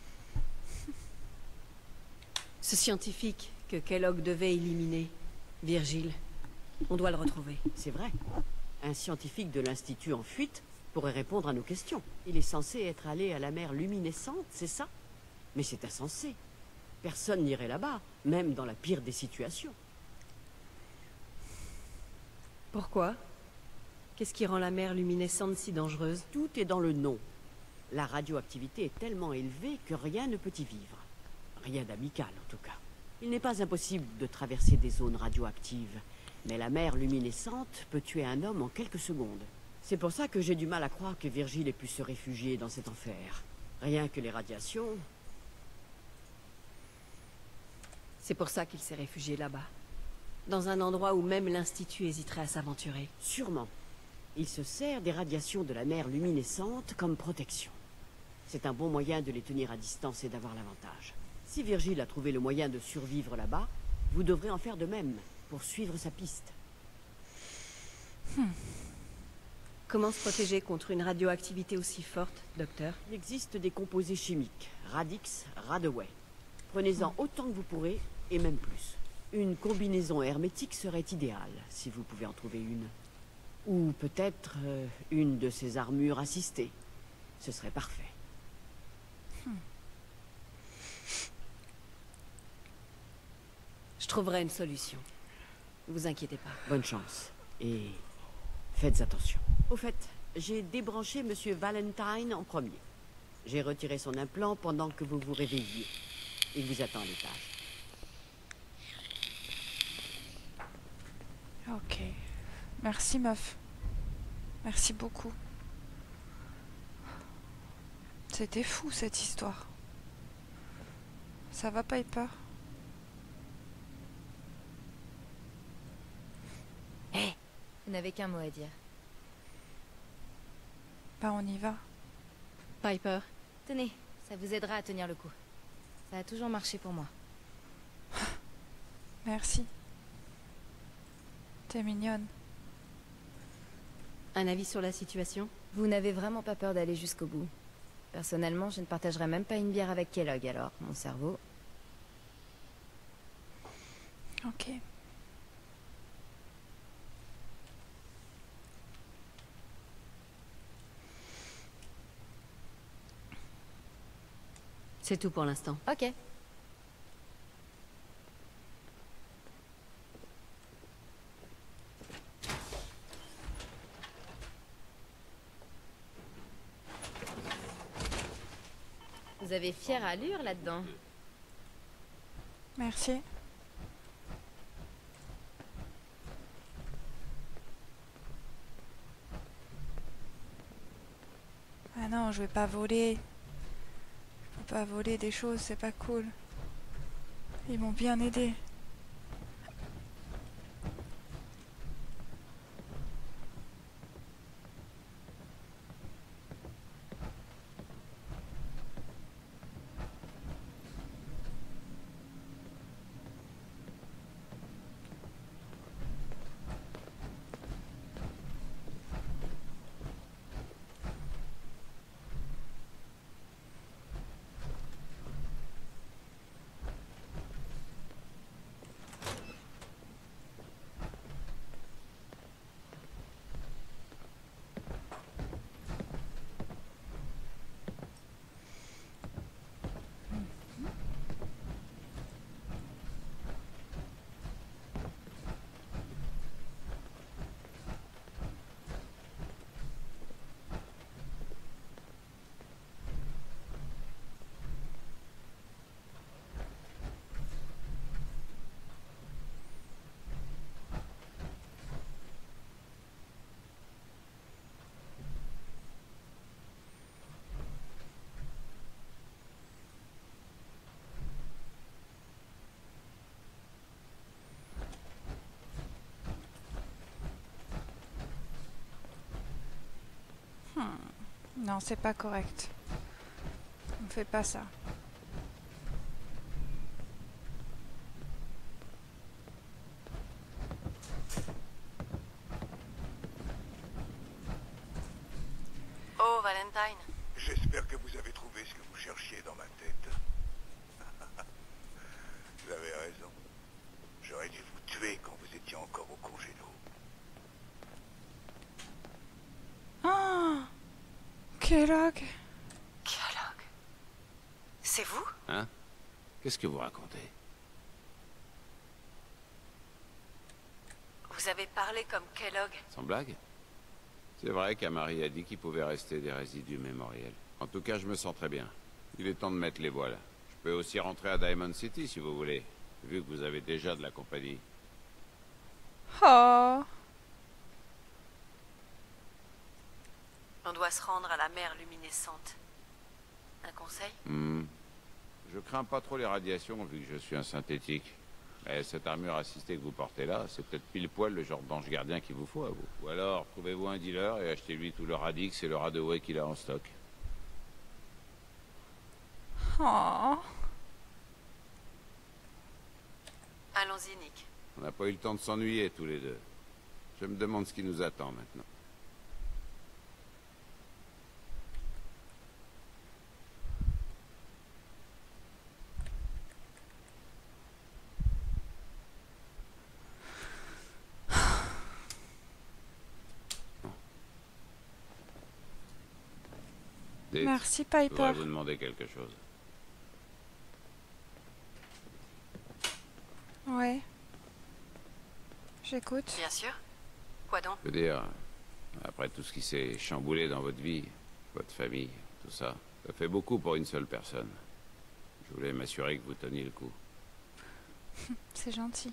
Ce scientifique que Kellogg devait éliminer, Virgile, on doit le retrouver. C'est vrai. Un scientifique de l'Institut en fuite pourrait répondre à nos questions. Il est censé être allé à la mer luminescente, c'est ça? Mais c'est insensé. Personne n'irait là-bas, même dans la pire des situations. Pourquoi? Qu'est-ce qui rend la mer luminescente si dangereuse? Tout est dans le nom. La radioactivité est tellement élevée que rien ne peut y vivre. Rien d'amical, en tout cas. Il n'est pas impossible de traverser des zones radioactives, mais la mer luminescente peut tuer un homme en quelques secondes. C'est pour ça que j'ai du mal à croire que Virgile ait pu se réfugier dans cet enfer. Rien que les radiations... C'est pour ça qu'il s'est réfugié là-bas. Dans un endroit où même l'Institut hésiterait à s'aventurer. Sûrement. Il se sert des radiations de la mer luminescente comme protection. C'est un bon moyen de les tenir à distance et d'avoir l'avantage. Si Virgile a trouvé le moyen de survivre là-bas, vous devrez en faire de même, pour suivre sa piste. Hmm. Comment se protéger contre une radioactivité aussi forte, docteur? Il existe des composés chimiques, Radix, Radaway. Prenez-en autant que vous pourrez, et même plus. Une combinaison hermétique serait idéale, si vous pouvez en trouver une. Ou peut-être euh, une de ces armures assistées. Ce serait parfait. Hmm. Je trouverai une solution. Ne vous inquiétez pas. Bonne chance. Et faites attention. Au fait, j'ai débranché Monsieur Valentine en premier. J'ai retiré son implant pendant que vous vous réveilliez. Il vous attend à l'étage. Ok. Merci, meuf. Merci beaucoup. C'était fou, cette histoire. Ça va, Piper? Hé, hey, vous n'avez qu'un mot à dire. Bah, on y va. Piper. Tenez, ça vous aidera à tenir le coup. Ça a toujours marché pour moi. Merci. T'es mignonne. Un avis sur la situation? Vous n'avez vraiment pas peur d'aller jusqu'au bout. Personnellement, je ne partagerai même pas une bière avec Kellogg, alors mon cerveau... Ok. C'est tout pour l'instant. Ok. Vous avez fière allure là-dedans. Merci. Ah non, je vais pas voler. Je peux pas voler des choses, c'est pas cool. Ils m'ont bien aidé. Hmm. Non, c'est pas correct. On fait pas ça. Oh, Valentine. J'espère que vous avez trouvé ce que vous cherchiez dans ma tête. Vous avez raison. J'aurais dû vous tuer quand vous étiez encore au congélo. Ah, Kellogg. Kellogg. C'est vous? Hein? Qu'est-ce que vous racontez? Vous avez parlé comme Kellogg. Sans blague? C'est vrai qu'Amari a dit qu'il pouvait rester des résidus mémoriels. En tout cas, je me sens très bien. Il est temps de mettre les voiles. Je peux aussi rentrer à Diamond City si vous voulez, vu que vous avez déjà de la compagnie. Oh. On doit se rendre à la mer luminescente. Un conseil? Hmm. Je crains pas trop les radiations vu que je suis un synthétique. Mais cette armure assistée que vous portez là, c'est peut-être pile poil le genre d'ange gardien qu'il vous faut à vous. Ou alors, trouvez-vous un dealer et achetez-lui tout le radix et le radaway qu'il a en stock. Oh. Allons-y, Nick. On n'a pas eu le temps de s'ennuyer tous les deux. Je me demande ce qui nous attend maintenant. Dites, Merci, je Piper. voudrais vous demander quelque chose. Ouais. J'écoute. Bien sûr. Quoi donc? Je veux dire, après tout ce qui s'est chamboulé dans votre vie, votre famille, tout ça, ça fait beaucoup pour une seule personne. Je voulais m'assurer que vous teniez le coup. C'est gentil.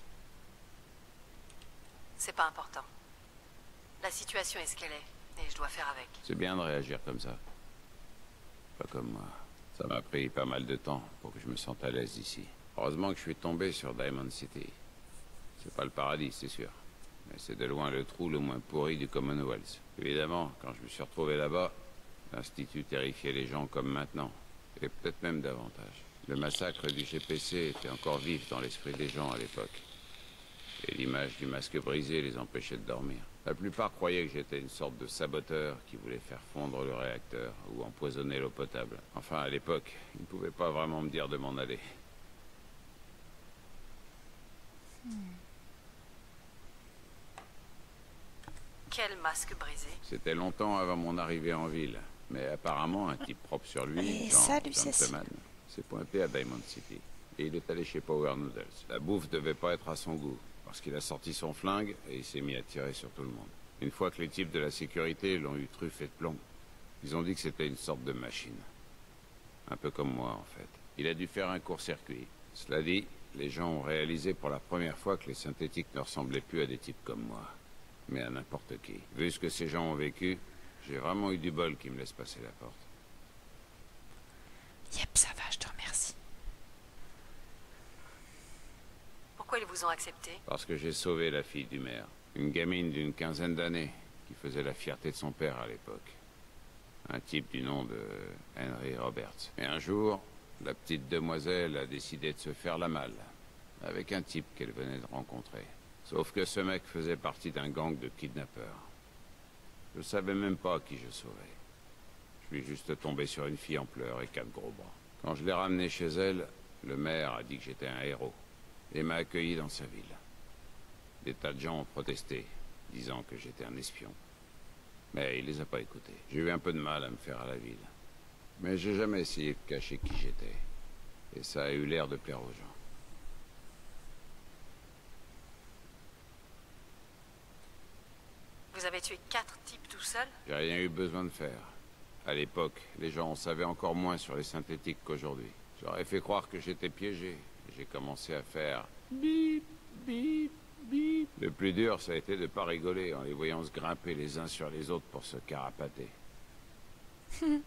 C'est pas important. La situation est ce qu'elle est, et je dois faire avec. C'est bien de réagir comme ça. Pas comme moi. Ça m'a pris pas mal de temps pour que je me sente à l'aise ici. Heureusement que je suis tombé sur Diamond City. C'est pas le paradis, c'est sûr. Mais c'est de loin le trou le moins pourri du Commonwealth. Évidemment, quand je me suis retrouvé là-bas, l'Institut terrifiait les gens comme maintenant. Et peut-être même davantage. Le massacre du G P C était encore vif dans l'esprit des gens à l'époque. Et l'image du masque brisé les empêchait de dormir. La plupart croyaient que j'étais une sorte de saboteur qui voulait faire fondre le réacteur ou empoisonner l'eau potable. Enfin, à l'époque, ils ne pouvaient pas vraiment me dire de m'en aller. Hmm. Quel masque brisé? C'était longtemps avant mon arrivée en ville. Mais apparemment, un type propre sur lui, Et genre salut, Cécile. Gentleman, s'est pointé à Diamond City. Et il est allé chez Power Noodles. La bouffe devait pas être à son goût, parce qu'il a sorti son flingue et il s'est mis à tirer sur tout le monde. Une fois que les types de la sécurité l'ont eu truffé de plomb, ils ont dit que c'était une sorte de machine. Un peu comme moi, en fait. Il a dû faire un court-circuit. Cela dit, les gens ont réalisé pour la première fois que les synthétiques ne ressemblaient plus à des types comme moi, mais à n'importe qui. Vu ce que ces gens ont vécu, j'ai vraiment eu du bol qui me laisse passer la porte. Yep, ça va, je te remercie. Pourquoi ils vous ont accepté? Parce que j'ai sauvé la fille du maire. Une gamine d'une quinzaine d'années, qui faisait la fierté de son père à l'époque. Un type du nom de Henry Roberts. Et un jour, la petite demoiselle a décidé de se faire la malle, avec un type qu'elle venait de rencontrer. Sauf que ce mec faisait partie d'un gang de kidnappeurs. Je savais même pas qui je sauvais. Je suis juste tombé sur une fille en pleurs et quatre gros bras. Quand je l'ai ramenée chez elle, le maire a dit que j'étais un héros et m'a accueilli dans sa ville. Des tas de gens ont protesté, disant que j'étais un espion. Mais il les a pas écoutés. J'ai eu un peu de mal à me faire à la ville. Mais j'ai jamais essayé de cacher qui j'étais. Et ça a eu l'air de plaire aux gens. Vous avez tué quatre types tout seul? J'ai rien eu besoin de faire. À l'époque, les gens en savaient encore moins sur les synthétiques qu'aujourd'hui. J'aurais fait croire que j'étais piégé. J'ai commencé à faire bip, bip, bip. Le plus dur, ça a été de pas rigoler en les voyant se grimper les uns sur les autres pour se carapater. Vous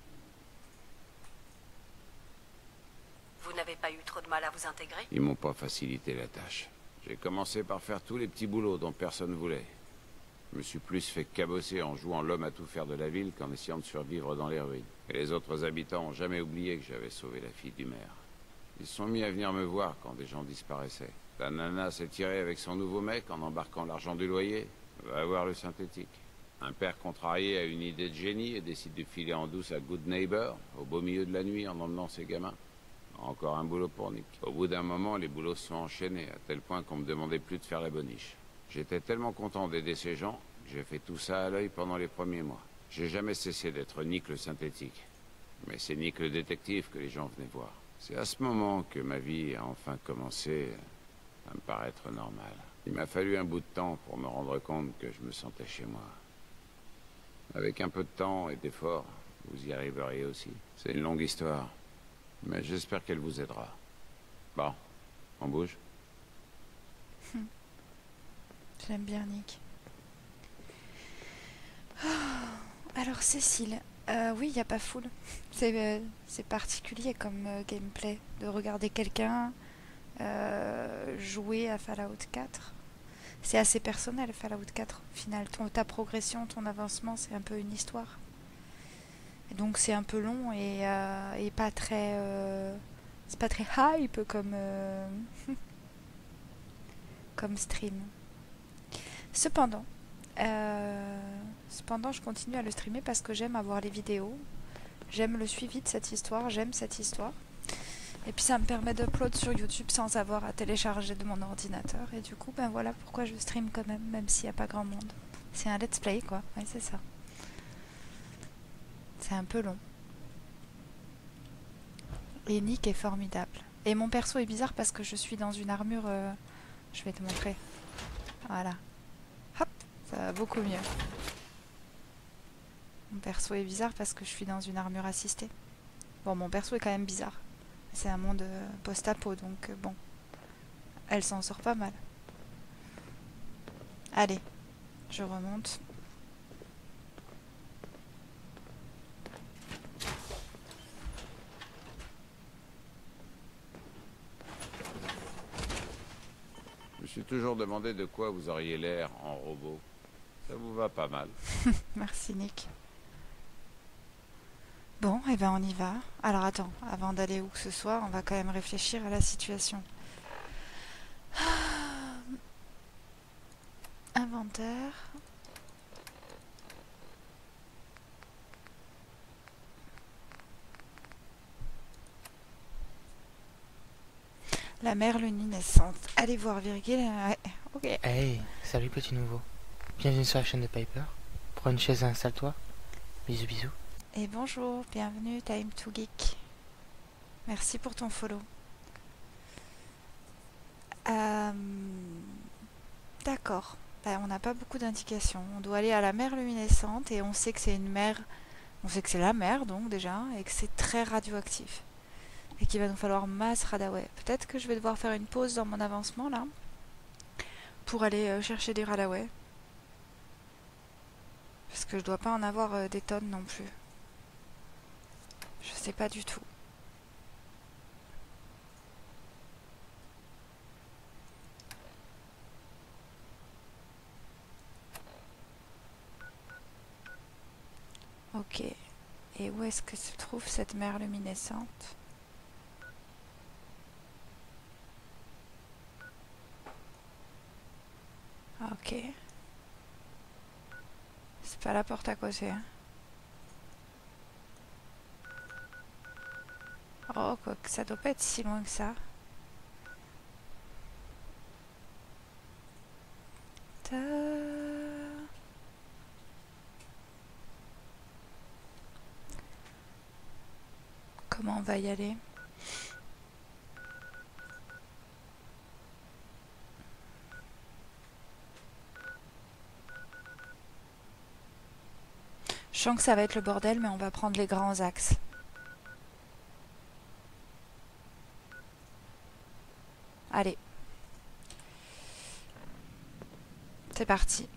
n'avez pas eu trop de mal à vous intégrer? Ils m'ont pas facilité la tâche. J'ai commencé par faire tous les petits boulots dont personne voulait. Je me suis plus fait cabosser en jouant l'homme à tout faire de la ville qu'en essayant de survivre dans les ruines. Et les autres habitants ont jamais oublié que j'avais sauvé la fille du maire. Ils se sont mis à venir me voir quand des gens disparaissaient. La nana s'est tirée avec son nouveau mec en embarquant l'argent du loyer. Va avoir le synthétique. Un père contrarié a une idée de génie et décide de filer en douce à Good Neighbor, au beau milieu de la nuit, en emmenant ses gamins. Encore un boulot pour Nick. Au bout d'un moment, les boulots se sont enchaînés, à tel point qu'on me demandait plus de faire la boniche. J'étais tellement content d'aider ces gens que j'ai fait tout ça à l'œil pendant les premiers mois. J'ai jamais cessé d'être Nick le synthétique. Mais c'est Nick le détective que les gens venaient voir. C'est à ce moment que ma vie a enfin commencé à me paraître normale. Il m'a fallu un bout de temps pour me rendre compte que je me sentais chez moi. Avec un peu de temps et d'effort, vous y arriveriez aussi. C'est une longue histoire, mais j'espère qu'elle vous aidera. Bon, on bouge. J'aime bien Nick. Oh, alors Cécile, euh, oui, il n'y a pas full. C'est euh, c'est particulier comme euh, gameplay de regarder quelqu'un euh, jouer à Fallout quatre. C'est assez personnel Fallout quatre au final. Ton, ta progression, ton avancement, c'est un peu une histoire. Et donc c'est un peu long et, euh, et pas très... Euh, c'est pas très hype comme, euh, comme stream. Cependant, euh, cependant, je continue à le streamer parce que j'aime avoir les vidéos. J'aime le suivi de cette histoire, j'aime cette histoire. Et puis ça me permet d'upload sur YouTube sans avoir à télécharger de mon ordinateur. Et du coup, ben voilà pourquoi je stream quand même, même s'il n'y a pas grand monde. C'est un let's play quoi, oui c'est ça. C'est un peu long. Et Nick est formidable. Et mon perso est bizarre parce que je suis dans une armure... Euh... Je vais te montrer. Voilà. Hop, ça va beaucoup mieux. Mon perso est bizarre parce que je suis dans une armure assistée. Bon, mon perso est quand même bizarre. C'est un monde euh, post-apo, donc euh, bon. Elle s'en sort pas mal. Allez, je remonte. Je me suis toujours demandé de quoi vous auriez l'air en robot. Ça vous va pas mal. Merci Nick. Bon, et eh ben on y va. Alors attends, avant d'aller où que ce soit, on va quand même réfléchir à la situation. Inventaire. La mère luminescente. Allez voir Virgile. Ouais, ok. Hey, salut petit nouveau. Bienvenue sur la chaîne de Piper. Prends une chaise et installe-toi. Bisous bisous. Et bonjour, bienvenue Time to Geek. Merci pour ton follow. Euh, D'accord. Ben, on n'a pas beaucoup d'indications. On doit aller à la mer luminescente et on sait que c'est une mer. On sait que c'est la mer donc déjà et que c'est très radioactif. Et qu'il va nous falloir masse radaway. Peut-être que je vais devoir faire une pause dans mon avancement là pour aller euh, chercher des radaway. Parce que je dois pas en avoir euh, des tonnes non plus. Je sais pas du tout. Ok. Et où est-ce que se trouve cette mer luminescente? Ok. C'est pas la porte à côté. Hein. Oh, quoi que ça doit pas être si loin que ça. Ta... Comment on va y aller? Je sens que ça va être le bordel, mais on va prendre les grands axes. Allez. C'est parti.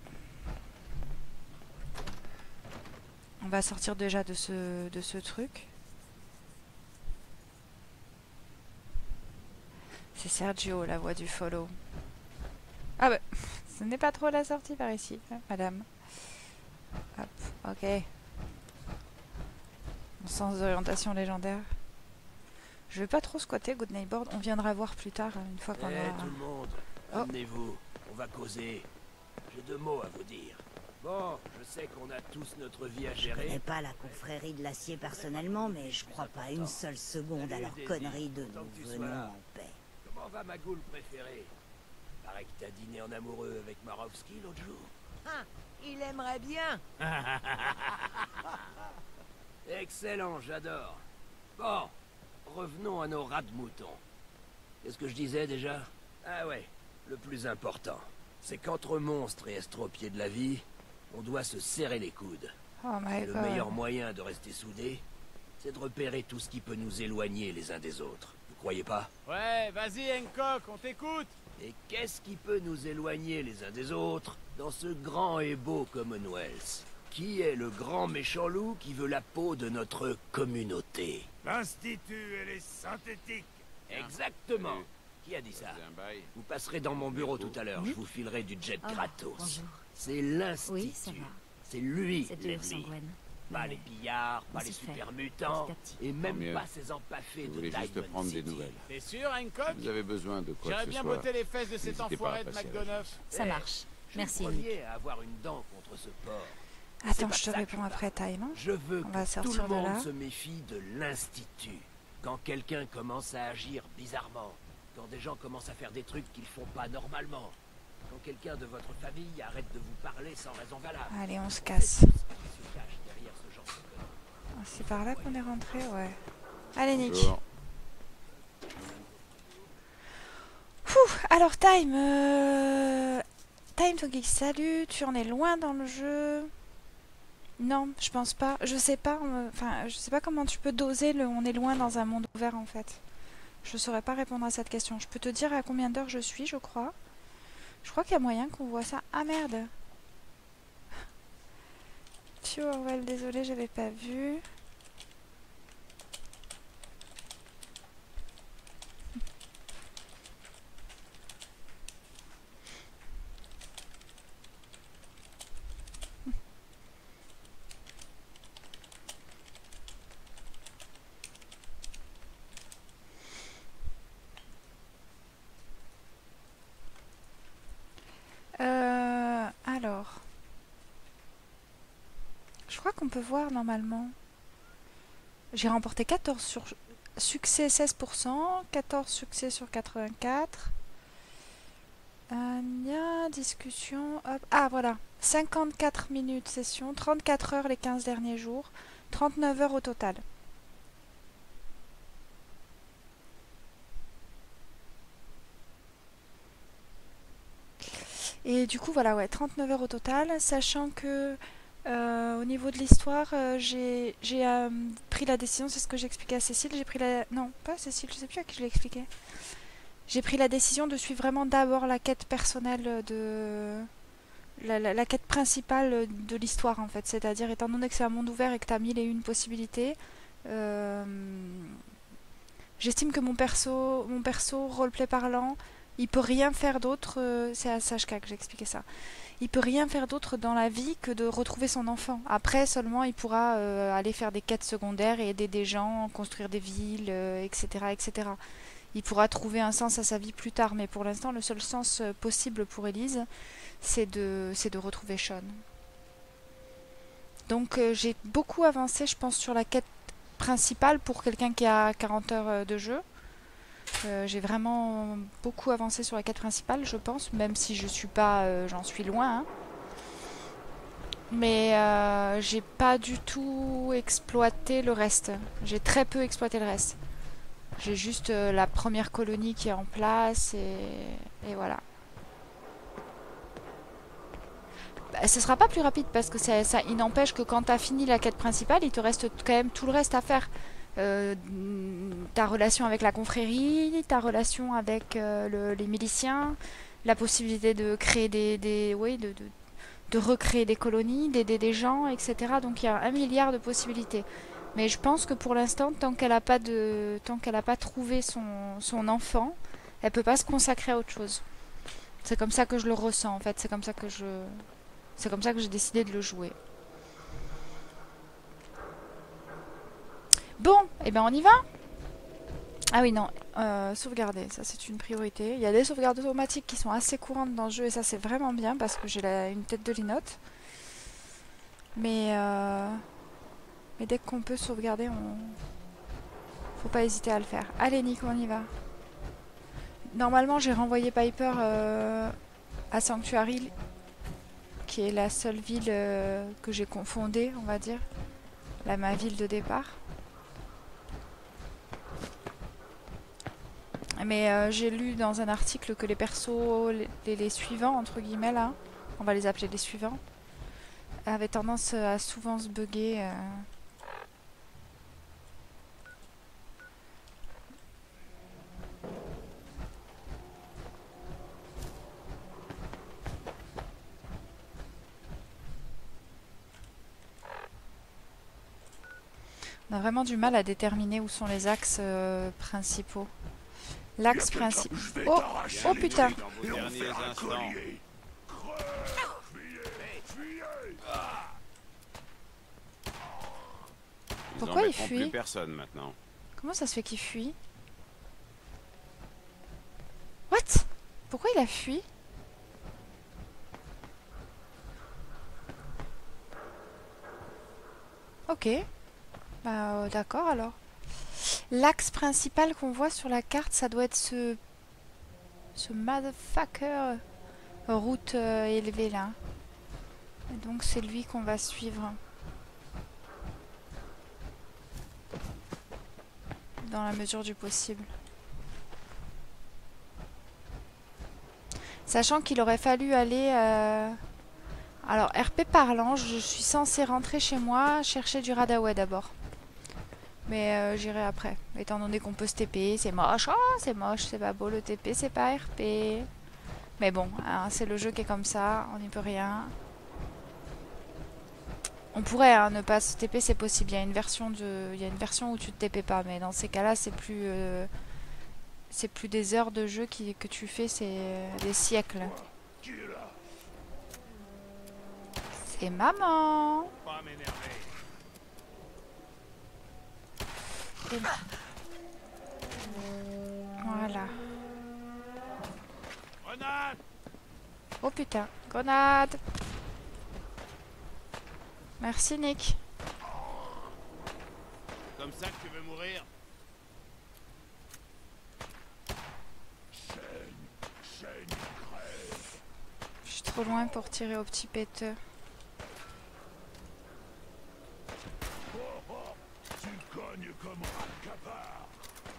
On va sortir déjà de ce, de ce truc. C'est Sergio, la voix du follow. Ah bah, Ce n'est pas trop la sortie par ici, hein, madame. Hop, ok. Mon sens d'orientation légendaire. Je vais pas trop squatter Good Neighbor, on viendra voir plus tard, une fois qu'on Eh, a... tout le monde, Oh. amenez-vous, on va causer. J'ai deux mots à vous dire. Bon, je sais qu'on a tous notre vie à Je gérer. connais pas la confrérie de l'acier personnellement, mais je crois pas une seule seconde à leur connerie de nous venons en paix. Comment va ma goule préférée? Paraît que t'as dîné en amoureux avec Marovski l'autre jour. Ah, il aimerait bien. Excellent, j'adore. Bon, revenons à nos rats de mouton. Qu'est-ce que je disais déjà? Ah ouais, le plus important, c'est qu'entre monstres et estropiés de la vie, on doit se serrer les coudes. Oh my Et le God. meilleur moyen de rester soudés, c'est de repérer tout ce qui peut nous éloigner les uns des autres. Vous croyez pas? Ouais, vas-y Hancock, on t'écoute. Et qu'est-ce qui peut nous éloigner les uns des autres dans ce grand et beau Commonwealth? Qui est le grand méchant loup qui veut la peau de notre communauté? L'Institut, elle est synthétique. Exactement. Qui a dit ça? Vous passerez dans mon bureau tout à l'heure, je vous filerai du jet Oh, gratos. bonjour. C'est l'Institut. Oui, ça va. C'est lui, C'est dur sans l'ennemi. Gwen. Pas Mais les pillards, on pas les s'y fait, super mutants, petit à petit. et Tant même mieux. pas ces empaffés Je de voulais juste Diamond prendre des City. nouvelles. T'es sûr Hancock? Si vous avez besoin de quoi J'irais que ce bien soit, botter les fesses de cet n'hésitez pas à enfoiré de passer à la McDonough. Ça Eh, marche. je suis Merci, le Nick. premier à avoir une dent contre ce porc. C'est Attends, pas je te ça que réponds après Time. hein. Je veux On va que tout sortir le de monde là. se méfie de l'Institut. Quand quelqu'un commence à agir bizarrement, quand des gens commencent à faire des trucs qu'ils font pas normalement, quand quelqu'un de votre famille arrête de vous parler sans raison valable. Allez, on se C'est casse. tout ce qui se cache derrière ce genre de conneries. Ah, c'est par là qu'on est rentré, ouais. Allez, Nick. Bonjour. Ouh, alors Time, euh... Time Togeek, salut, tu en es loin dans le jeu? Non, je pense pas, je sais pas, euh, enfin, je sais pas comment tu peux doser le on est loin dans un monde ouvert en fait. Je saurais pas répondre à cette question. Je peux te dire à combien d'heures je suis, je crois. Je crois qu'il y a moyen qu'on voit ça. Ah merde! Tu Orwell, désolé, j'avais pas vu. Euh, alors, je crois qu'on peut voir normalement. J'ai remporté quatorze sur succès seize pour cent, quatorze succès sur quatre-vingt-quatre. Anya, discussion, hop. Ah voilà, cinquante-quatre minutes session, trente-quatre heures les quinze derniers jours, trente-neuf heures au total. Et du coup, voilà, ouais, trente-neuf heures au total, sachant que euh, au niveau de l'histoire, euh, j'ai j'ai, euh, pris la décision, c'est ce que j'expliquais à Cécile, j'ai pris la... Non, pas à Cécile, je sais plus à qui je l'ai expliqué. J'ai pris la décision de suivre vraiment d'abord la quête personnelle de... La, la, la quête principale de l'histoire, en fait. C'est-à-dire, étant donné que c'est un monde ouvert et que tu as mille et une possibilités, euh, j'estime que mon perso, mon perso, roleplay parlant, il peut rien faire d'autre, euh, c'est à S H K que j'ai expliqué ça, il peut rien faire d'autre dans la vie que de retrouver son enfant. Après seulement il pourra euh, aller faire des quêtes secondaires et aider des gens, construire des villes, euh, et cetera, et cetera. Il pourra trouver un sens à sa vie plus tard, mais pour l'instant le seul sens euh, possible pour Elise, c'est de, c'est de retrouver Sean. Donc euh, j'ai beaucoup avancé, je pense, sur la quête principale pour quelqu'un qui a quarante heures de jeu. Euh, j'ai vraiment beaucoup avancé sur la quête principale, je pense, même si je suis pas, euh, j'en suis loin. Hein. Mais euh, j'ai pas du tout exploité le reste. J'ai très peu exploité le reste. J'ai juste euh, la première colonie qui est en place et, et voilà. Bah, ce sera pas plus rapide parce que ça, ça, il n'empêche que quand tu as fini la quête principale, il te reste quand même tout le reste à faire. Euh, ta relation avec la confrérie, ta relation avec euh, le, les miliciens, la possibilité de créer des, des oui, de, de, de recréer des colonies, d'aider des gens, et cetera. Donc il y a un milliard de possibilités. Mais je pense que pour l'instant, tant qu'elle n'a pas de, tant qu'elle n'a pas trouvé son, son enfant, elle peut pas se consacrer à autre chose. C'est comme ça que je le ressens en fait, c'est comme ça que je... C'est comme ça que j'ai décidé de le jouer. Bon, et ben on y va. Ah oui, non, euh, sauvegarder, ça c'est une priorité. Il y a des sauvegardes automatiques qui sont assez courantes dans le jeu et ça c'est vraiment bien parce que j'ai la... une tête de linotte. Mais, euh... Mais dès qu'on peut sauvegarder, on... Faut pas hésiter à le faire. Allez Nick, on y va. Normalement j'ai renvoyé Piper euh, à Sanctuary, qui est la seule ville euh, que j'ai confondée, on va dire. Là, ma ville de départ. Mais euh, j'ai lu dans un article que les persos, les, les suivants, entre guillemets, là, on va les appeler les suivants, avaient tendance à souvent se bugger. Euh... On a vraiment du mal à déterminer où sont les axes euh, principaux. L'axe principal... Oh, oh putain. Pourquoi il fuit? Plus personne maintenant. Comment ça se fait qu'il fuit? What? Pourquoi il a fui? Ok. Bah euh, d'accord alors. L'axe principal qu'on voit sur la carte, ça doit être ce... Ce motherfucker route euh, élevée là. Et donc c'est lui qu'on va suivre. Dans la mesure du possible. Sachant qu'il aurait fallu aller... Euh... Alors, R P parlant, je suis censée rentrer chez moi, chercher du Radaway d'abord. Mais euh, j'irai après. Étant donné qu'on peut se T P, c'est moche. Oh, c'est moche, c'est pas beau le T P, c'est pas R P. Mais bon, hein, c'est le jeu qui est comme ça, on n'y peut rien. On pourrait hein, ne pas se T P, c'est possible. Il y a une version de, il y a une version où tu te T P pas, mais dans ces cas-là, c'est plus, euh, c'est plus des heures de jeu qui, que tu fais, c'est des siècles. C'est maman. Et... Voilà. Oh putain, grenade. Merci Nick. Comme ça que tu veux mourir? Je suis trop loin pour tirer au petit péteux. Tu cognes comme un cafard.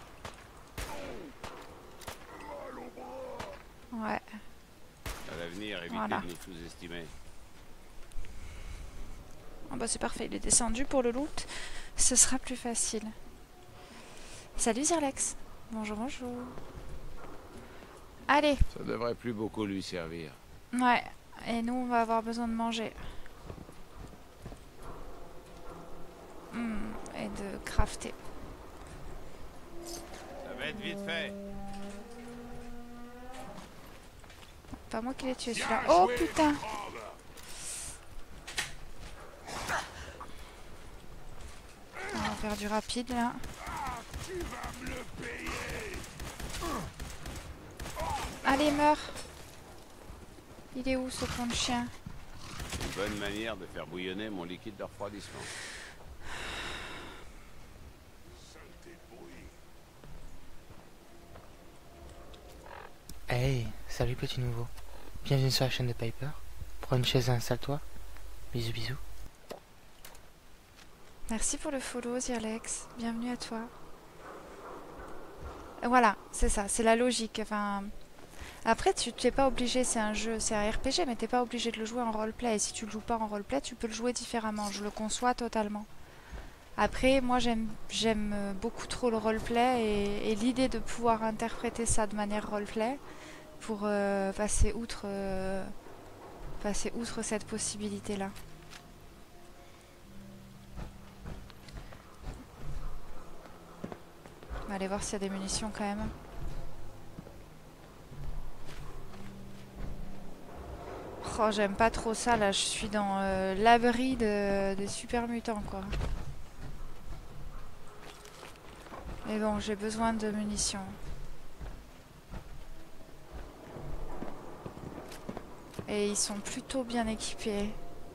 Ouais. À l'avenir, évitez Voilà. de nous sous-estimer. Ah bah c'est parfait, il est descendu pour le loot. Ce sera plus facile. Salut Zirlex. Bonjour, bonjour. Allez. Ça devrait plus beaucoup lui servir. Ouais. Et nous, on va avoir besoin de manger. Mmh, et de crafter. Ça va être vite fait. Pas moi qui l'ai tué celui-là. Oh putain. On va faire du rapide là. Allez, meurs. Il est où ce con de chien? Une bonne manière de faire bouillonner mon liquide de refroidissement. Hey, salut petit nouveau. Bienvenue sur la chaîne de Piper. Prends une chaise et installe-toi. Bisous bisous. Merci pour le follow, Zirlex. Bienvenue à toi. Et voilà, c'est ça, c'est la logique. Enfin, après, tu n'es pas obligé, c'est un jeu, c'est un R P G, mais tu n'es pas obligé de le jouer en roleplay. Et si tu le joues pas en roleplay, tu peux le jouer différemment. Je le conçois totalement. Après, moi, j'aime j'aime beaucoup trop le roleplay et, et l'idée de pouvoir interpréter ça de manière roleplay pour euh, passer outre, euh, passer outre cette possibilité-là. On va aller voir s'il y a des munitions quand même. Oh, j'aime pas trop ça là, je suis dans euh, l'abri de, des super mutants quoi. Mais bon, j'ai besoin de munitions. Et ils sont plutôt bien équipés.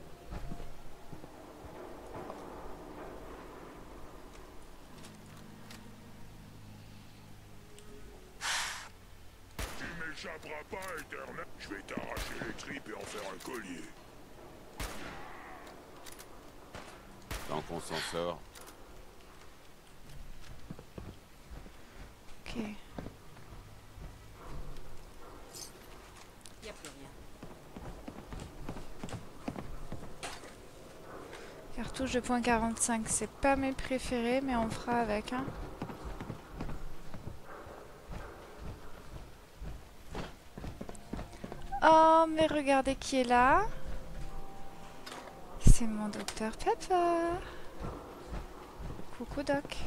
Tu m'échapperas pas, éternel. Je vais t'arracher les tripes et en faire un collier. Tant qu'on s'en sort. Ok. Y a plus rien. Cartouche de point quarante-cinq, c'est pas mes préférés, mais on fera avec. Hein. Oh, mais regardez qui est là. C'est mon docteur Pepper. Coucou Doc.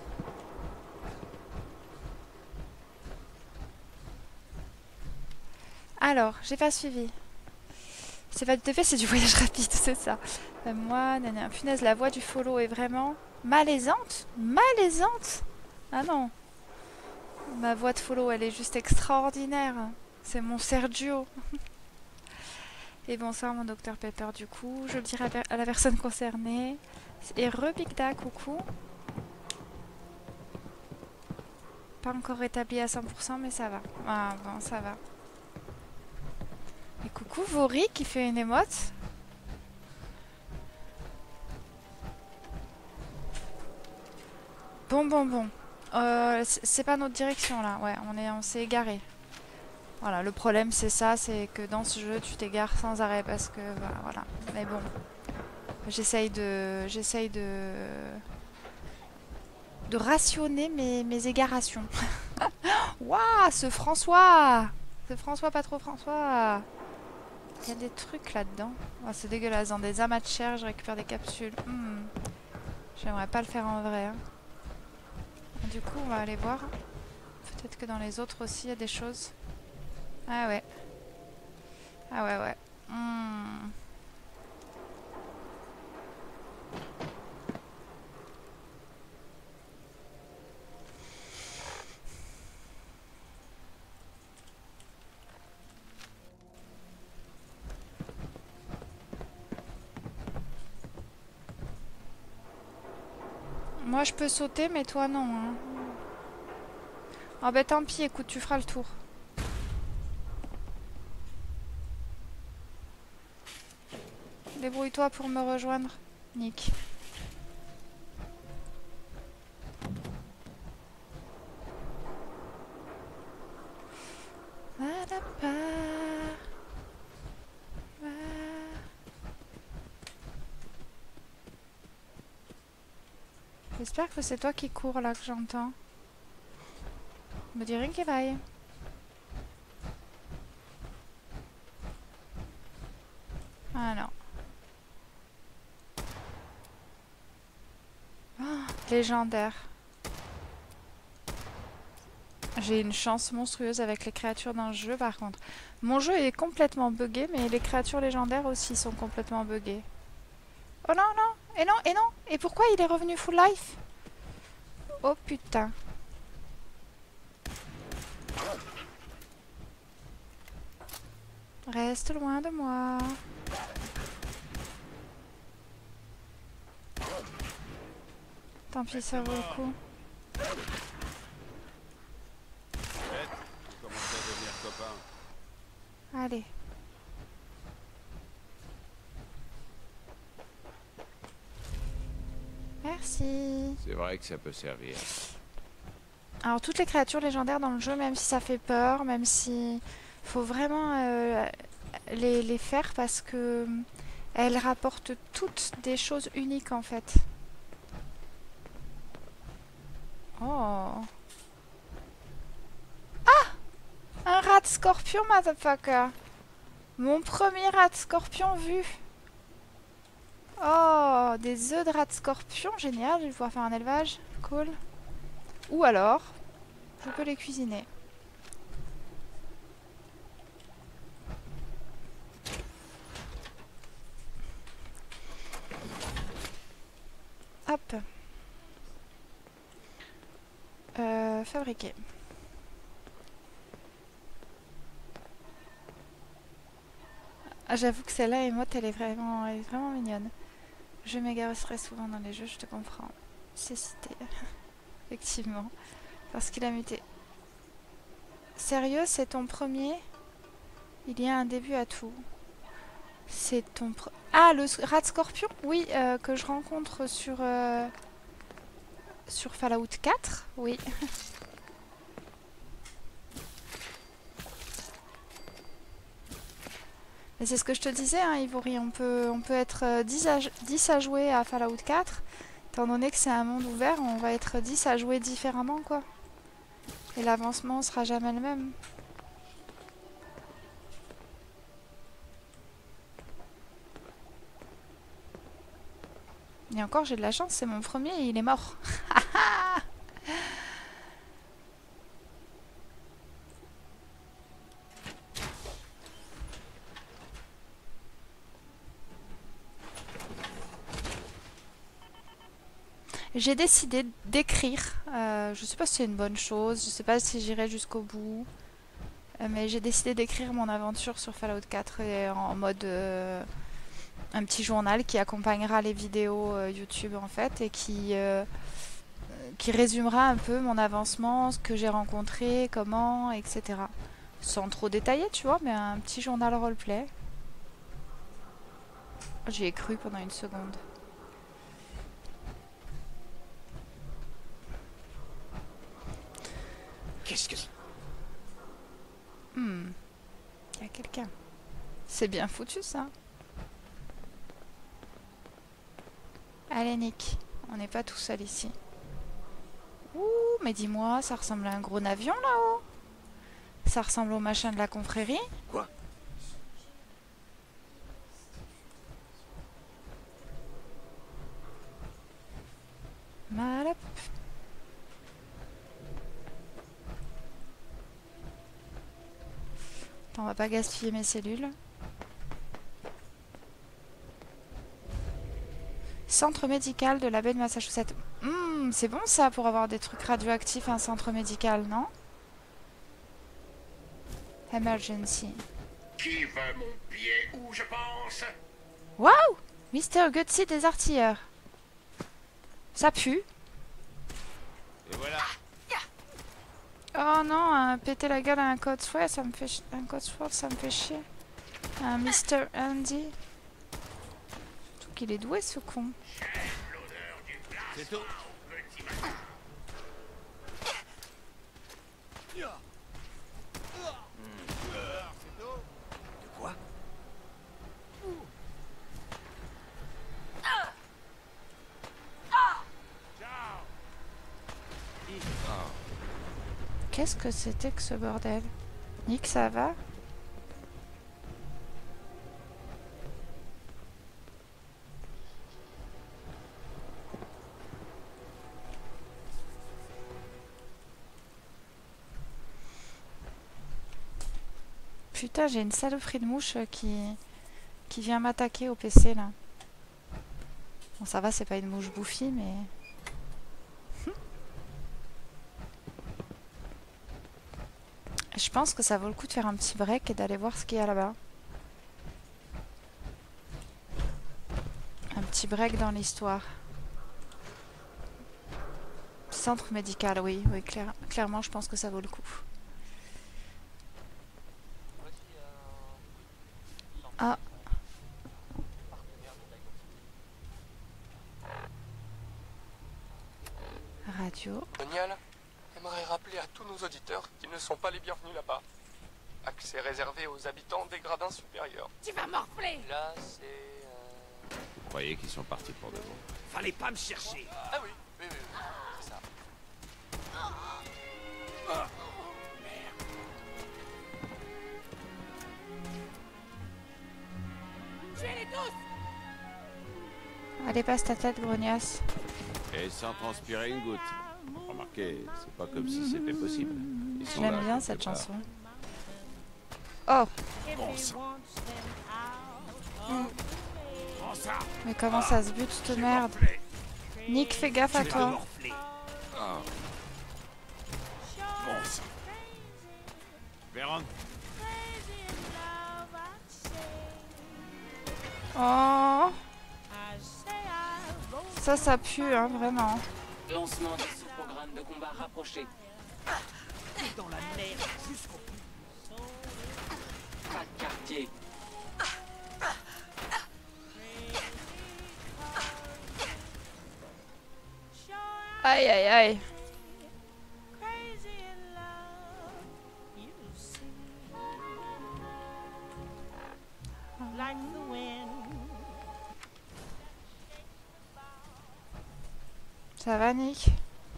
Alors, j'ai pas suivi. C'est pas du T P, c'est du voyage rapide, c'est ça. Euh, moi, nana, punaise, la voix du follow est vraiment malaisante. Malaisante. Ah non. Ma voix de follow, elle est juste extraordinaire. C'est mon Sergio. Et bonsoir mon docteur Pepper du coup. Je le dirai à la personne concernée. Et re-Bigda, coucou. Pas encore rétabli à cent pour cent, mais ça va. Ah bon, ça va. Et coucou Vori qui fait une émote. Bon, bon, bon. Euh, c'est pas notre direction là. Ouais, on est, on s'est égaré. Voilà, le problème c'est ça, c'est que dans ce jeu tu t'égares sans arrêt parce que bah, voilà. Mais bon, j'essaye de, j'essaye de, de rationner mes, mes égarations. Waouh, ce François, ce François pas trop François. Il y a des trucs là-dedans. Oh, c'est dégueulasse, dans des amas de chair, je récupère des capsules. Hmm. J'aimerais pas le faire en vrai. Hein. Du coup, on va aller voir. Peut-être que dans les autres aussi, il y a des choses. Ah ouais. Ah ouais, ouais. Hmm. Moi, je peux sauter, mais toi, non. Hein. Oh bah tant pis, écoute, tu feras le tour. Débrouille-toi pour me rejoindre, Nick. J'espère que c'est toi qui cours là que j'entends. Me dirait qu'il vaille. Ah non. Oh, légendaire. J'ai une chance monstrueuse avec les créatures dans le jeu par contre. Mon jeu est complètement buggé, mais les créatures légendaires aussi sont complètement buggées. Oh non, non, et non, et non, et pourquoi il est revenu full life? Oh putain. Reste loin de moi. Tant pis, ça vaut le coup. Vous commencez à devenir copains. Allez. Merci. C'est vrai que ça peut servir. Alors toutes les créatures légendaires dans le jeu, même si ça fait peur, même si faut vraiment euh, les, les faire parce que elles rapportent toutes des choses uniques en fait. Oh. Ah! Un rat scorpion, motherfucker. Mon premier rat scorpion vu. Oh, des œufs de rat scorpion, génial, je vais pouvoir faire un élevage, cool. Ou alors, je peux les cuisiner. Euh, fabriquer. Ah, j'avoue que celle-là, émote, elle est vraiment, elle est vraiment mignonne. Je m'égare très souvent dans les jeux, je te comprends. C'est cité. Effectivement. Parce qu'il a muté. Sérieux, c'est ton premier? Il y a un début à tout. C'est ton... Pre... Ah, le rat scorpion? Oui, euh, que je rencontre sur... Euh, sur Fallout quatre? Oui. Mais c'est ce que je te disais, hein, Ivory, on peut, on peut être dix à, dix à jouer à Fallout quatre. Étant donné que c'est un monde ouvert, on va être dix à jouer différemment, quoi. Et l'avancement sera jamais le même. Et encore, j'ai de la chance, c'est mon premier et il est mort. J'ai décidé d'écrire. Euh, je sais pas si c'est une bonne chose, je sais pas si j'irai jusqu'au bout. Euh, mais j'ai décidé d'écrire mon aventure sur Fallout quatre et en mode euh, un petit journal qui accompagnera les vidéos euh, YouTube en fait et qui, euh, qui résumera un peu mon avancement, ce que j'ai rencontré, comment, et cetera. Sans trop détailler, tu vois, mais un petit journal roleplay. J'y ai cru pendant une seconde. Qu'est-ce que c'est? Hmm. Il y a quelqu'un. C'est bien foutu ça. Allez Nick, on n'est pas tout seul ici. Ouh, mais dis-moi, ça ressemble à un gros avion là-haut. Ça ressemble au machin de la confrérie. Quoi? Malap. Attends, on va pas gaspiller mes cellules. Centre médical de la baie de Massachusetts. Hmm, c'est bon ça pour avoir des trucs radioactifs, un centre médical, non? Emergency. Qui veut mon pied où je pense? Waouh! Mister Gutsy des artilleurs. Ça pue. Et voilà. Oh non, un péter la gueule à un Codsworth, ça me fait ch... un Codsworth, ça me fait chier. Un Mister Andy. Surtout qu'il est doué ce con. C'est tout. Quoi? Qu'est-ce que c'était que ce bordel? Nick, ça va? Putain, j'ai une saloperie de mouche qui, qui vient m'attaquer au P C là. Bon, ça va, c'est pas une mouche bouffie, mais... Je pense que ça vaut le coup de faire un petit break et d'aller voir ce qu'il y a là-bas. Un petit break dans l'histoire. Centre médical, oui, oui, clair, clairement, je pense que ça vaut le coup. Ah. Radio. Daniel, j'aimerais rappeler à tous nos auditeurs qu'ils ne sont pas les bienvenus là-bas. Accès réservé aux habitants des gradins supérieurs. Tu vas morfler! Là, c'est... Euh... Vous croyez qu'ils sont partis pour de bon? Fallait pas me chercher. Ah oui, oui, oui, oui, c'est ça. Ah. Tuez-les tous! Allez, passe ta tête, grognasse. Et sans transpirer une goutte. Remarquez, c'est pas comme si c'était possible. Ils sont J'aime là, bien quelque cette part. chanson. Oh! Bon sang. Prends ça. Mais comment ça se bute cette merde? Nick, fais gaffe à toi. Ah. Véron. Oh. Ça, ça pue, hein, vraiment. Lancement des sous-programmes de combat rapprochés. Dans la merde jusqu'au bout. Pas de quartier. Aïe aïe aïe. Ça va, Nick?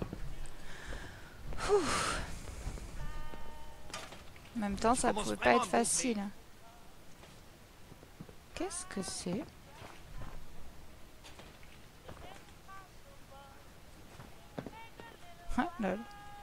Ouf. En même temps, ça pouvait pas être facile. Qu'est-ce que c'est? Ah, lol.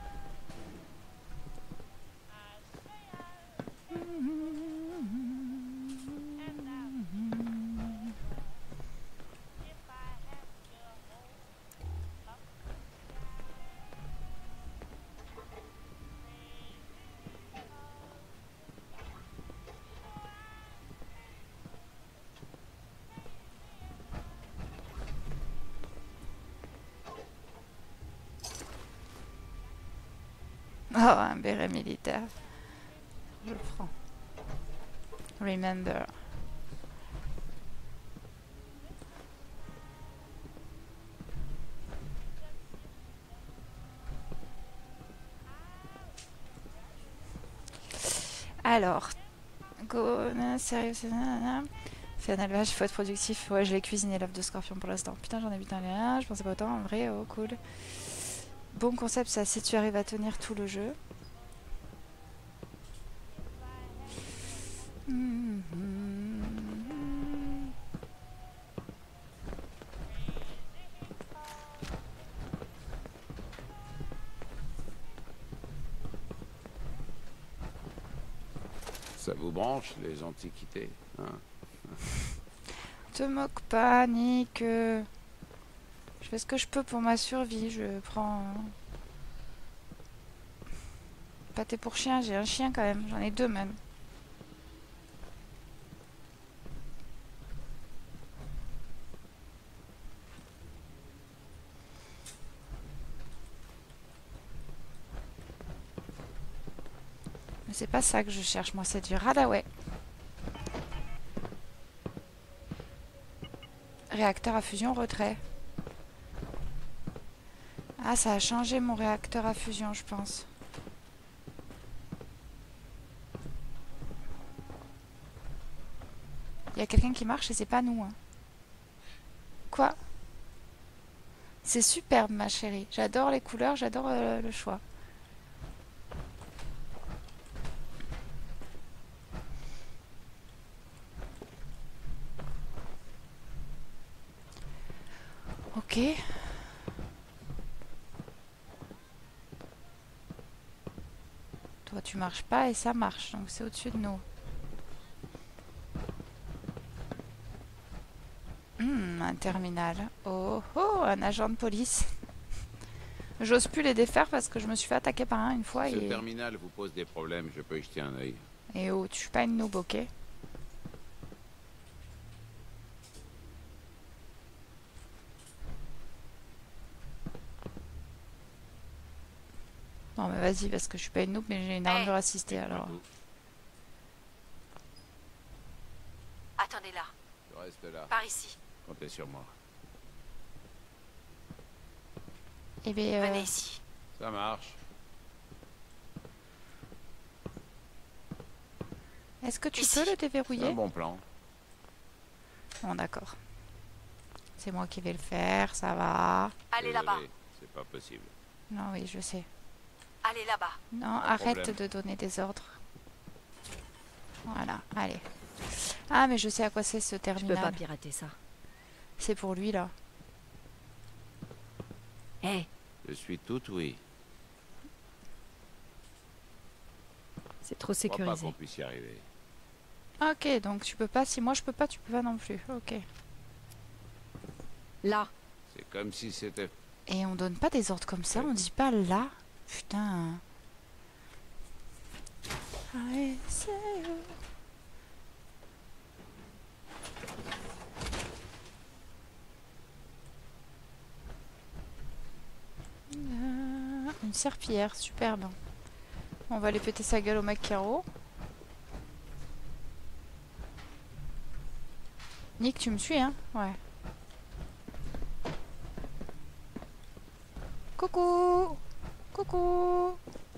Oh, un béret militaire. Je le prends. Remember. Alors, go, sérieux, c'est fait un élevage, il faut être productif. Ouais, je l'ai cuisiné l'œuf de scorpion pour l'instant. Putain, j'en ai buté un léa, je pensais pas autant, en vrai, oh cool. Bon concept, ça, si tu arrives à tenir tout le jeu. Mmh. Ça vous branche, les antiquités, hein? Te moque pas, Nick. Je fais ce que je peux pour ma survie. Je prends... Pâté pour chien, j'ai un chien quand même. J'en ai deux même. Mais c'est pas ça que je cherche. Moi, c'est du Radaway. Réacteur à fusion retrait. Ah, ça a changé mon réacteur à fusion, je pense. Il y a quelqu'un qui marche et c'est pas nous. Hein. Quoi? C'est superbe, ma chérie. J'adore les couleurs, j'adore euh, le choix. Ok. Toi, tu marches pas et ça marche, donc c'est au-dessus de nous. Hmm, un terminal. Oh, oh, un agent de police. J'ose plus les défaire parce que je me suis fait attaquer par un une fois. Ce et... terminal vous pose des problèmes, je peux y jeter un œil. Et oh, tu suis pas une noob, ok? Non mais vas-y parce que je suis pas une noob mais j'ai une armure assistée alors. Attendez là. Je reste là. Par ici. Comptez sur moi. Eh bien, euh... venez ici. Ça marche. Est-ce que tu ici. peux le déverrouiller? C'est un bon plan. Bon d'accord. C'est moi qui vais le faire, ça va. Allez là-bas. C'est pas possible. Non oui je sais. Allez là-bas. Non, Pas arrête problème. de donner des ordres. Voilà, allez. Ah, mais je sais à quoi c'est ce Je terminal. peux pas pirater ça. C'est pour lui, là. Hé, hey, Je suis tout oui. c'est trop Je crois pas sécurisé. qu'on puisse y arriver. Ok, donc tu peux pas. Si moi je peux pas, tu peux pas non plus. Ok. Là. C'est comme si c'était... Et on donne pas des ordres comme ça, on dit pas là. Putain. I see you. Une serpillière, superbe. On va aller péter sa gueule au mec Caro. Nick, tu me suis, hein? Ouais. Coucou! Coucou!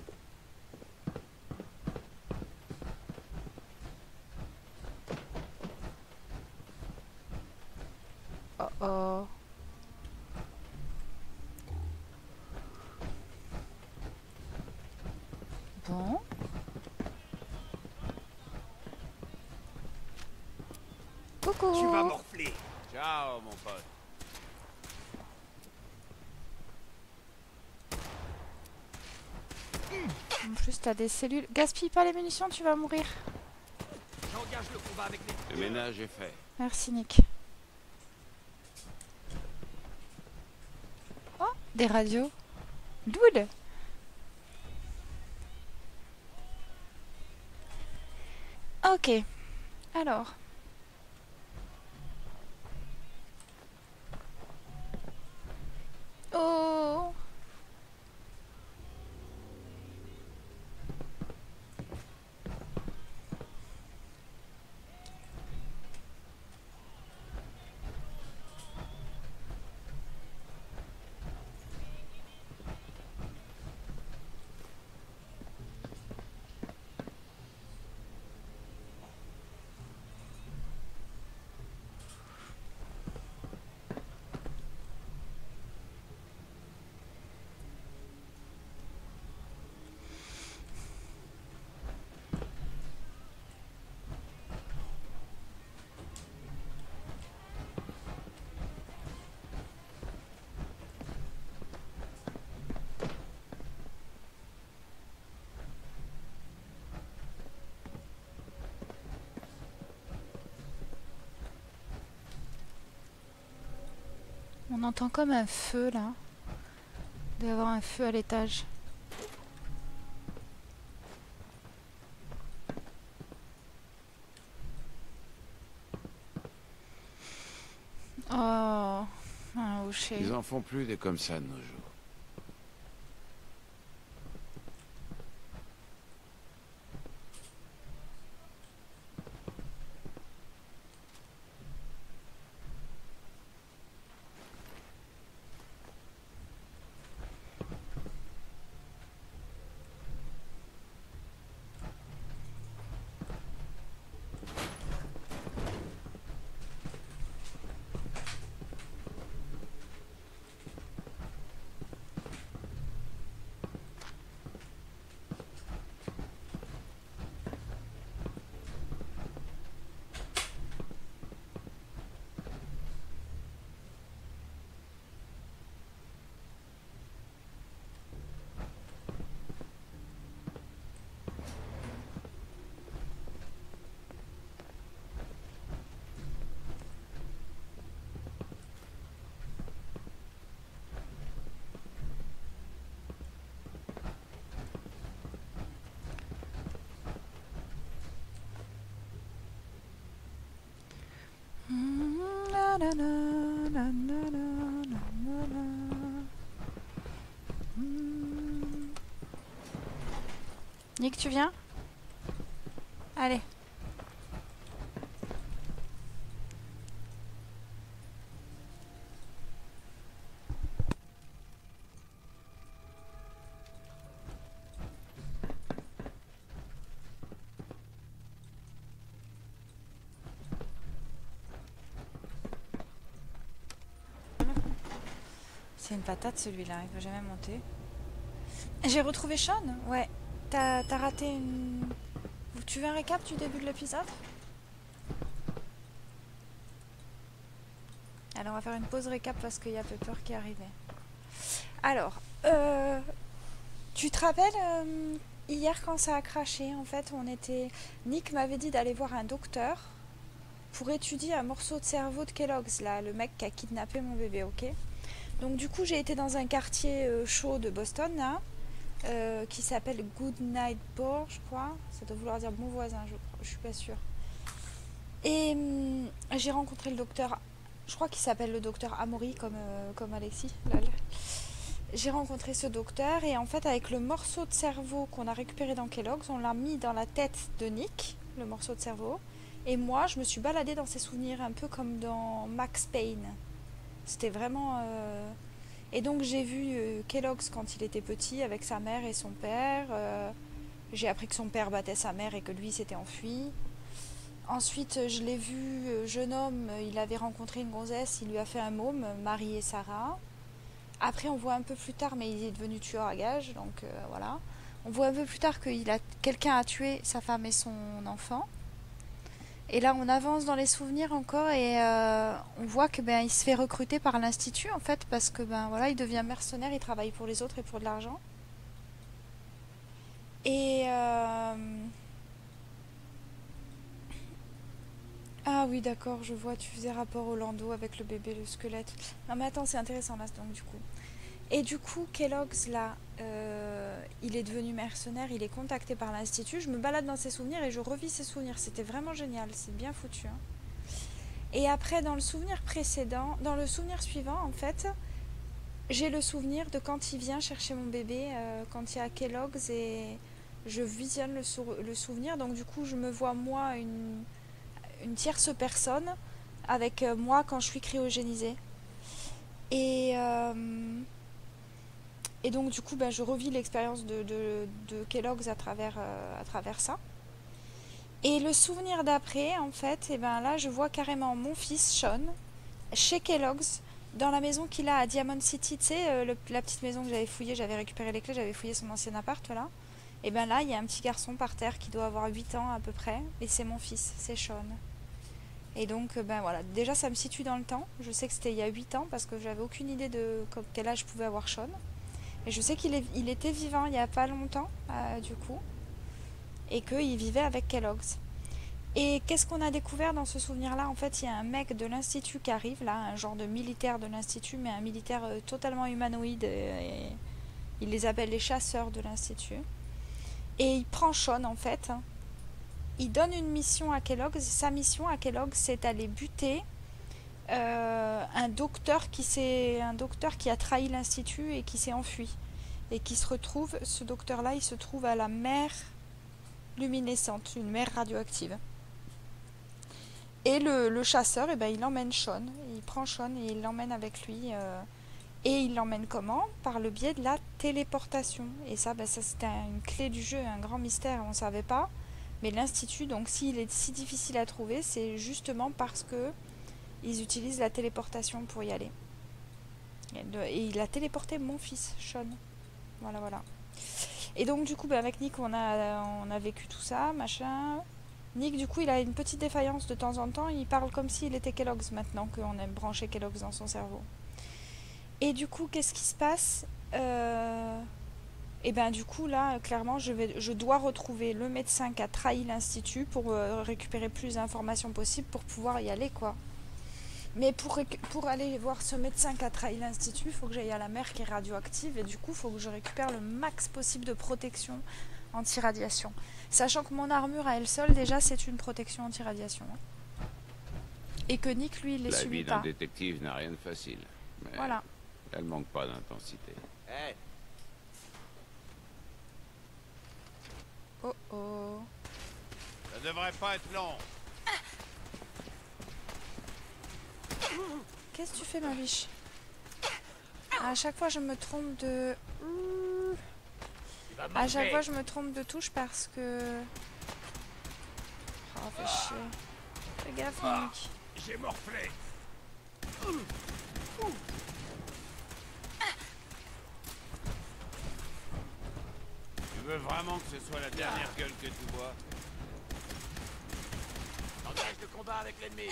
Oh oh. Bon. Coucou. Tu vas morfler. Ciao, mon pote. En plus, t'as des cellules. Gaspille pas les munitions, tu vas mourir. J'engage le combat avec les... Le ménage est fait. Merci, Nick. Oh, des radios. Doule. Ok. Alors. Oh. On entend comme un feu là. Il doit y avoir un feu à l'étage. Oh, un hocher. Ils en font plus des comme ça de nos jours. Nick, tu viens? Allez. C'est une patate celui-là, il va jamais monter. J'ai retrouvé Sean? Ouais. T'as t'as raté une... Tu veux un récap du début de l'épisode? Alors on va faire une pause récap parce qu'il y a Pepper qui est arrivé. Alors, euh, tu te rappelles euh, hier quand ça a craché, en fait, on était... Nick m'avait dit d'aller voir un docteur pour étudier un morceau de cerveau de Kellogg's, là, le mec qui a kidnappé mon bébé, ok? Donc du coup j'ai été dans un quartier euh, chaud de Boston, là. euh, qui s'appelle Good Night Boar, je crois. Ça doit vouloir dire bon voisin, je crois. Je suis pas sûre. Et hum, j'ai rencontré le docteur, je crois qu'il s'appelle le docteur Amaury, comme, euh, comme Alexis. Lol. J'ai rencontré ce docteur et en fait avec le morceau de cerveau qu'on a récupéré dans Kellogg's, on l'a mis dans la tête de Nick, le morceau de cerveau. Et moi, je me suis baladée dans ses souvenirs un peu comme dans Max Payne. C'était vraiment... Euh... Et donc j'ai vu euh, Kellogg's quand il était petit avec sa mère et son père. Euh... J'ai appris que son père battait sa mère et que lui s'était enfui. Ensuite, je l'ai vu, euh, jeune homme, il avait rencontré une gonzesse, il lui a fait un môme, Marie et Sarah. Après, on voit un peu plus tard, mais il est devenu tueur à gages, donc euh, voilà. On voit un peu plus tard que a... quelqu'un a tué sa femme et son enfant. Et là, on avance dans les souvenirs encore et euh, on voit que ben il se fait recruter par l'institut en fait parce que ben voilà, il devient mercenaire, il travaille pour les autres et pour de l'argent. Et euh... ah oui, d'accord, je vois, tu faisais rapport au landau avec le bébé, le squelette. Non mais attends, c'est intéressant là, donc du coup. Et du coup, Kellogg's, là, euh, il est devenu mercenaire, il est contacté par l'Institut. Je me balade dans ses souvenirs et je revis ses souvenirs. C'était vraiment génial, c'est bien foutu. Hein. Et après, dans le souvenir précédent, dans le souvenir suivant, en fait, j'ai le souvenir de quand il vient chercher mon bébé, euh, quand il y a Kellogg's et je visionne le, sou le souvenir. Donc du coup, je me vois moi, une, une tierce personne, avec euh, moi quand je suis cryogénisée. Et... Euh, Et donc du coup, ben, je revis l'expérience de, de, de Kellogg's à travers, euh, à travers ça. Et le souvenir d'après, en fait, et ben là, je vois carrément mon fils, Sean, chez Kellogg's, dans la maison qu'il a à Diamond City, tu sais, euh, le, la petite maison que j'avais fouillée, j'avais récupéré les clés, j'avais fouillé son ancien appart, là. Et ben là, il y a un petit garçon par terre qui doit avoir huit ans à peu près, et c'est mon fils, c'est Sean. Et donc, ben voilà, déjà ça me situe dans le temps. Je sais que c'était il y a huit ans, parce que j'avais aucune idée de quel âge pouvait avoir Sean. Et je sais qu'il il était vivant il n'y a pas longtemps, euh, du coup, et qu'il vivait avec Kellogg's. Et qu'est-ce qu'on a découvert dans ce souvenir-là? En fait, il y a un mec de l'Institut qui arrive, là, un genre de militaire de l'Institut, mais un militaire euh, totalement humanoïde, et, et il les appelle les chasseurs de l'Institut. Et il prend Sean, en fait. Il donne une mission à Kellogg's. Sa mission à Kellogg's, c'est d'aller buter Euh, un docteur qui s'est un docteur qui a trahi l'institut et qui s'est enfui et qui se retrouve, ce docteur là il se trouve à la mer luminescente, une mer radioactive, et le, le chasseur, et ben, il emmène Sean, il prend Sean et il l'emmène avec lui, euh, et il l'emmène comment? Par le biais de la téléportation. Et ça, ben, ça c'était une clé du jeu, un grand mystère, on ne savait pas, mais l'institut, donc s'il est si difficile à trouver, c'est justement parce que ils utilisent la téléportation pour y aller. Et il a téléporté mon fils, Sean. Voilà, voilà. Et donc, du coup, bah, avec Nick, on a, on a vécu tout ça, machin. Nick, du coup, il a une petite défaillance de temps en temps. Il parle comme s'il était Kellogg's maintenant qu'on aime brancher Kellogg's dans son cerveau. Et du coup, qu'est-ce qui se passe? euh... Et bien, du coup, là, clairement, je, vais, je dois retrouver le médecin qui a trahi l'institut pour euh, récupérer plus d'informations possibles pour pouvoir y aller, quoi. Mais pour, pour aller voir ce médecin qui a trahi l'institut, il faut que j'aille à la mer qui est radioactive et du coup, il faut que je récupère le max possible de protection anti-radiation. Sachant que mon armure à elle seule, déjà, c'est une protection anti-radiation. Et que Nick, lui, il les subit pas. La vie d'un détective n'a rien de facile. Mais voilà. Elle manque pas d'intensité. Hey. Oh oh. Ça devrait pas être long. Qu'est-ce que tu fais, ma biche? À chaque fois, je me trompe de... À chaque fois, je me trompe de touche parce que... Oh, fais chier. Fais gaffe, Nick. J'ai morflé. Tu veux vraiment que ce soit la dernière gueule que tu vois? Engage le combat avec l'ennemi.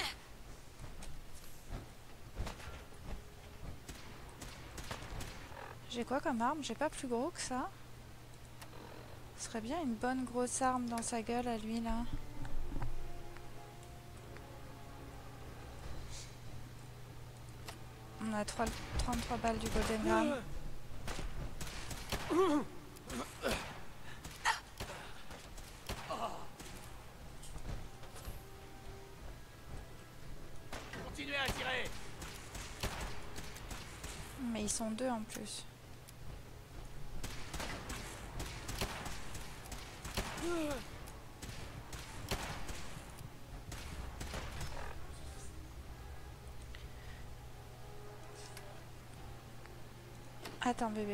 J'ai quoi comme arme? J'ai pas plus gros que ça. Ce serait bien une bonne grosse arme dans sa gueule à lui, là. On a trente-trois balles du Golden Gram. sont deux en plus. Attends bébé.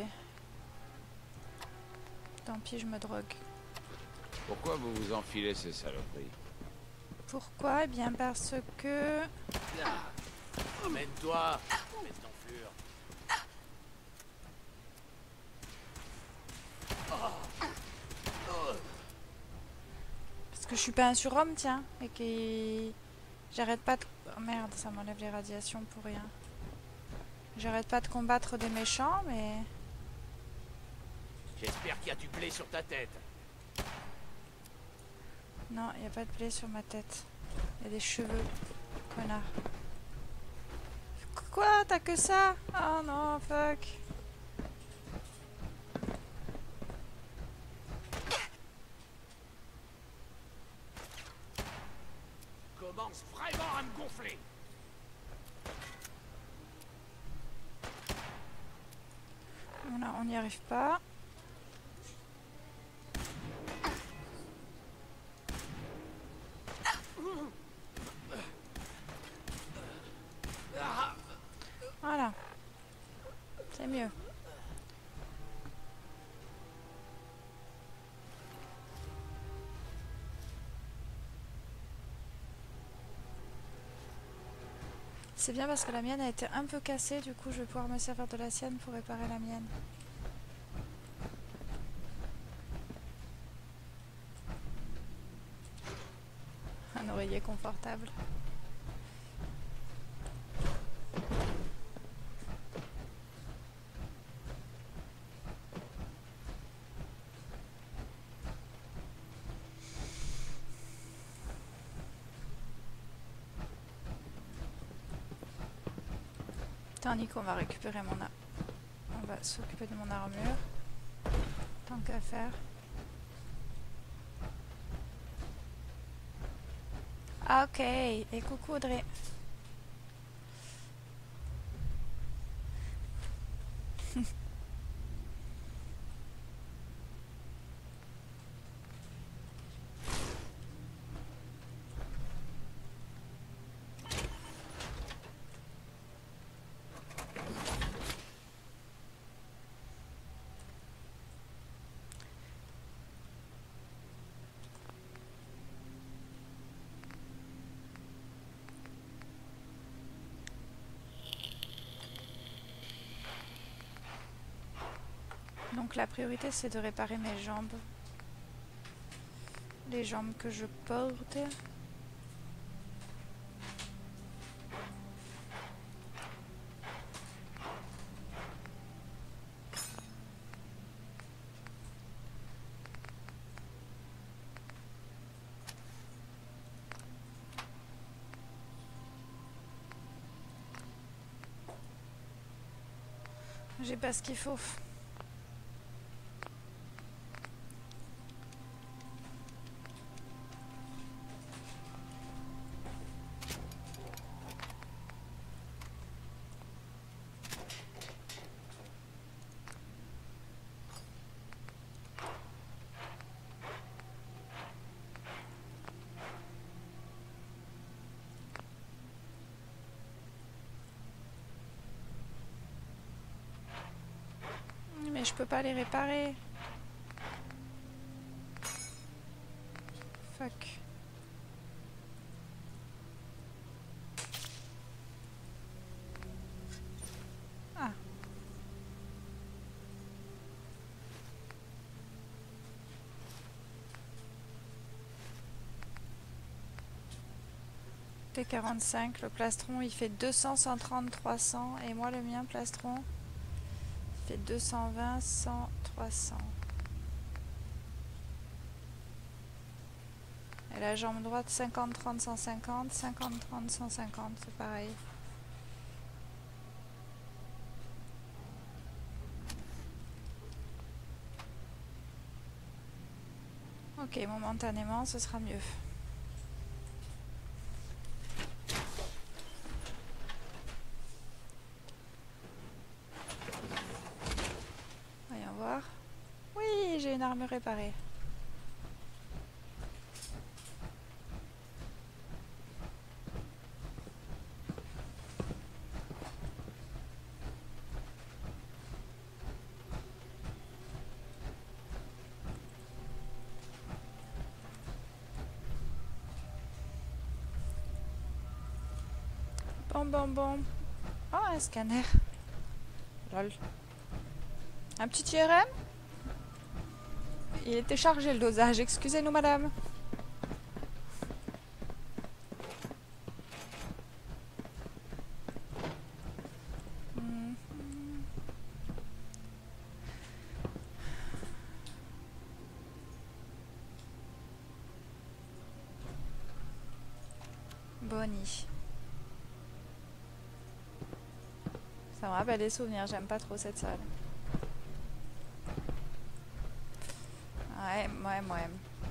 Tant pis, je me drogue. Pourquoi vous vous enfilez ces saloperies? Pourquoi? Eh bien parce que... Emmène-toi, espèce d'enflure. Parce que je suis pas un surhomme, tiens. Et que... J'arrête pas de... Oh merde, ça m'enlève les radiations pour rien. J'arrête pas de combattre des méchants, mais... J'espère qu'il y a du blé sur ta tête. Non, il n'y a pas de blé sur ma tête. Il y a des cheveux. Connard. Quoi? T'as que ça? Oh non, fuck. Commence vraiment à me gonfler. Voilà, on n'y arrive pas. Voilà. C'est mieux. C'est bien parce que la mienne a été un peu cassée, du coup je vais pouvoir me servir de la sienne pour réparer la mienne. Un oreiller confortable. Tandis qu'on va récupérer mon ar... On va s'occuper de mon armure. Tant qu'à faire. Ah, ok. Et coucou Audrey. Donc la priorité c'est de réparer mes jambes. Les jambes que je porte. J'ai pas ce qu'il faut. Mais je peux pas les réparer. Fuck. Ah. T quarante-cinq, le plastron il fait deux cents, cent trente, trois cents et moi le mien plastron fait deux cent vingt, cent, trois cents. Et la jambe droite cinquante, trente, cent cinquante, cinquante, trente, cent cinquante, c'est pareil. Ok, momentanément ce sera mieux. une arme réparée. Bon, bon, bon. Oh, un scanner. Lol. Un petit I R M? Il était chargé le dosage, excusez-nous madame. Mmh. Bonnie. Ça me rappelle des souvenirs, j'aime pas trop cette salle. Ouais, ouais, ouais.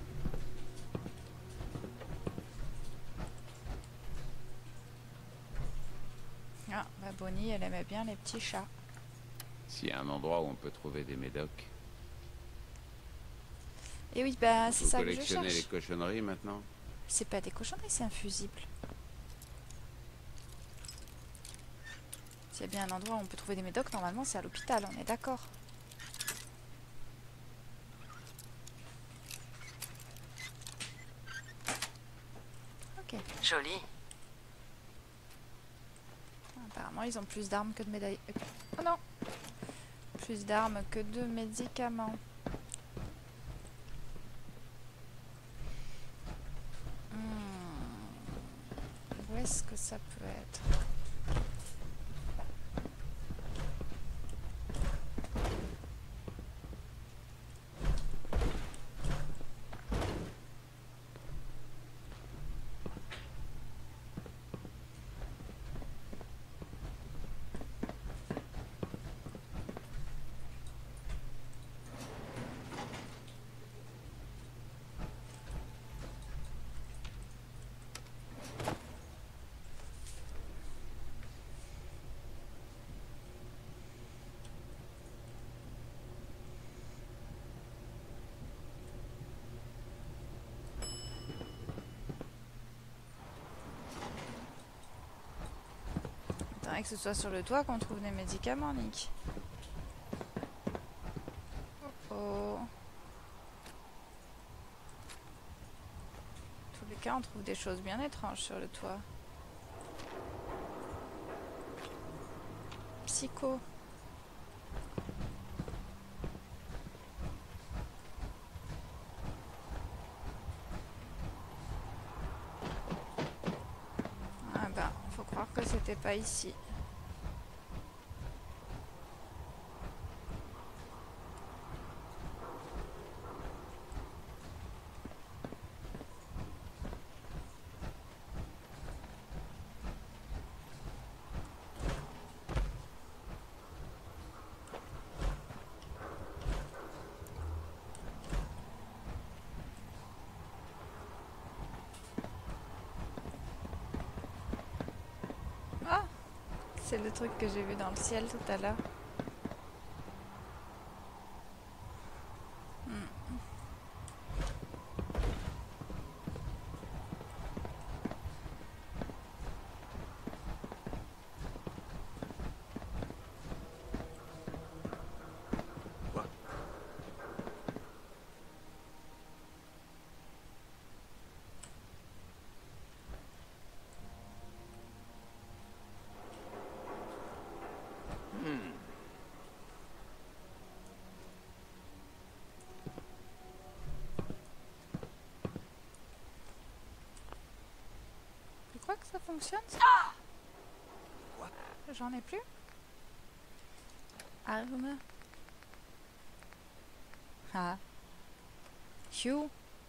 Ah, bah Bonnie, elle aimait bien les petits chats. S'il y a un endroit où on peut trouver des médocs. Et oui, bah c'est Vous ça que je collectionnez cherche. les cochonneries maintenant? C'est pas des cochonneries, c'est un fusible. S'il y a bien un endroit où on peut trouver des médocs, normalement c'est à l'hôpital, on est d'accord. Ok. Joli. Apparemment ils ont plus d'armes que de médailles. Oh non! Plus d'armes que de médicaments. Hmm. Où est-ce que ça peut être? Faudrait que ce soit sur le toit qu'on trouve des médicaments, Nick. Oh oh. Dans tous les cas, on trouve des choses bien étranges sur le toit. Psycho. Ah ben, faut croire que c'était pas ici. C'est le truc que j'ai vu dans le ciel tout à l'heure. Hmm. Tu crois que ça fonctionne ça? J'en ai plus. Arme. Ah. Hugh.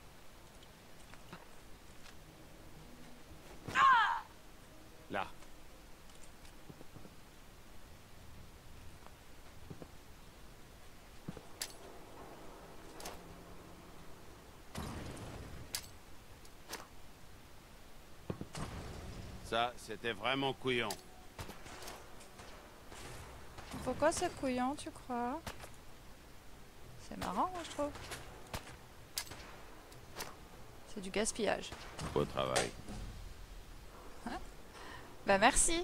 Là. Ça, c'était vraiment couillon. Pourquoi c'est couillant, tu crois? C'est C'est marrant, je trouve. C'est du gaspillage. Beau travail. Hein? Bah merci.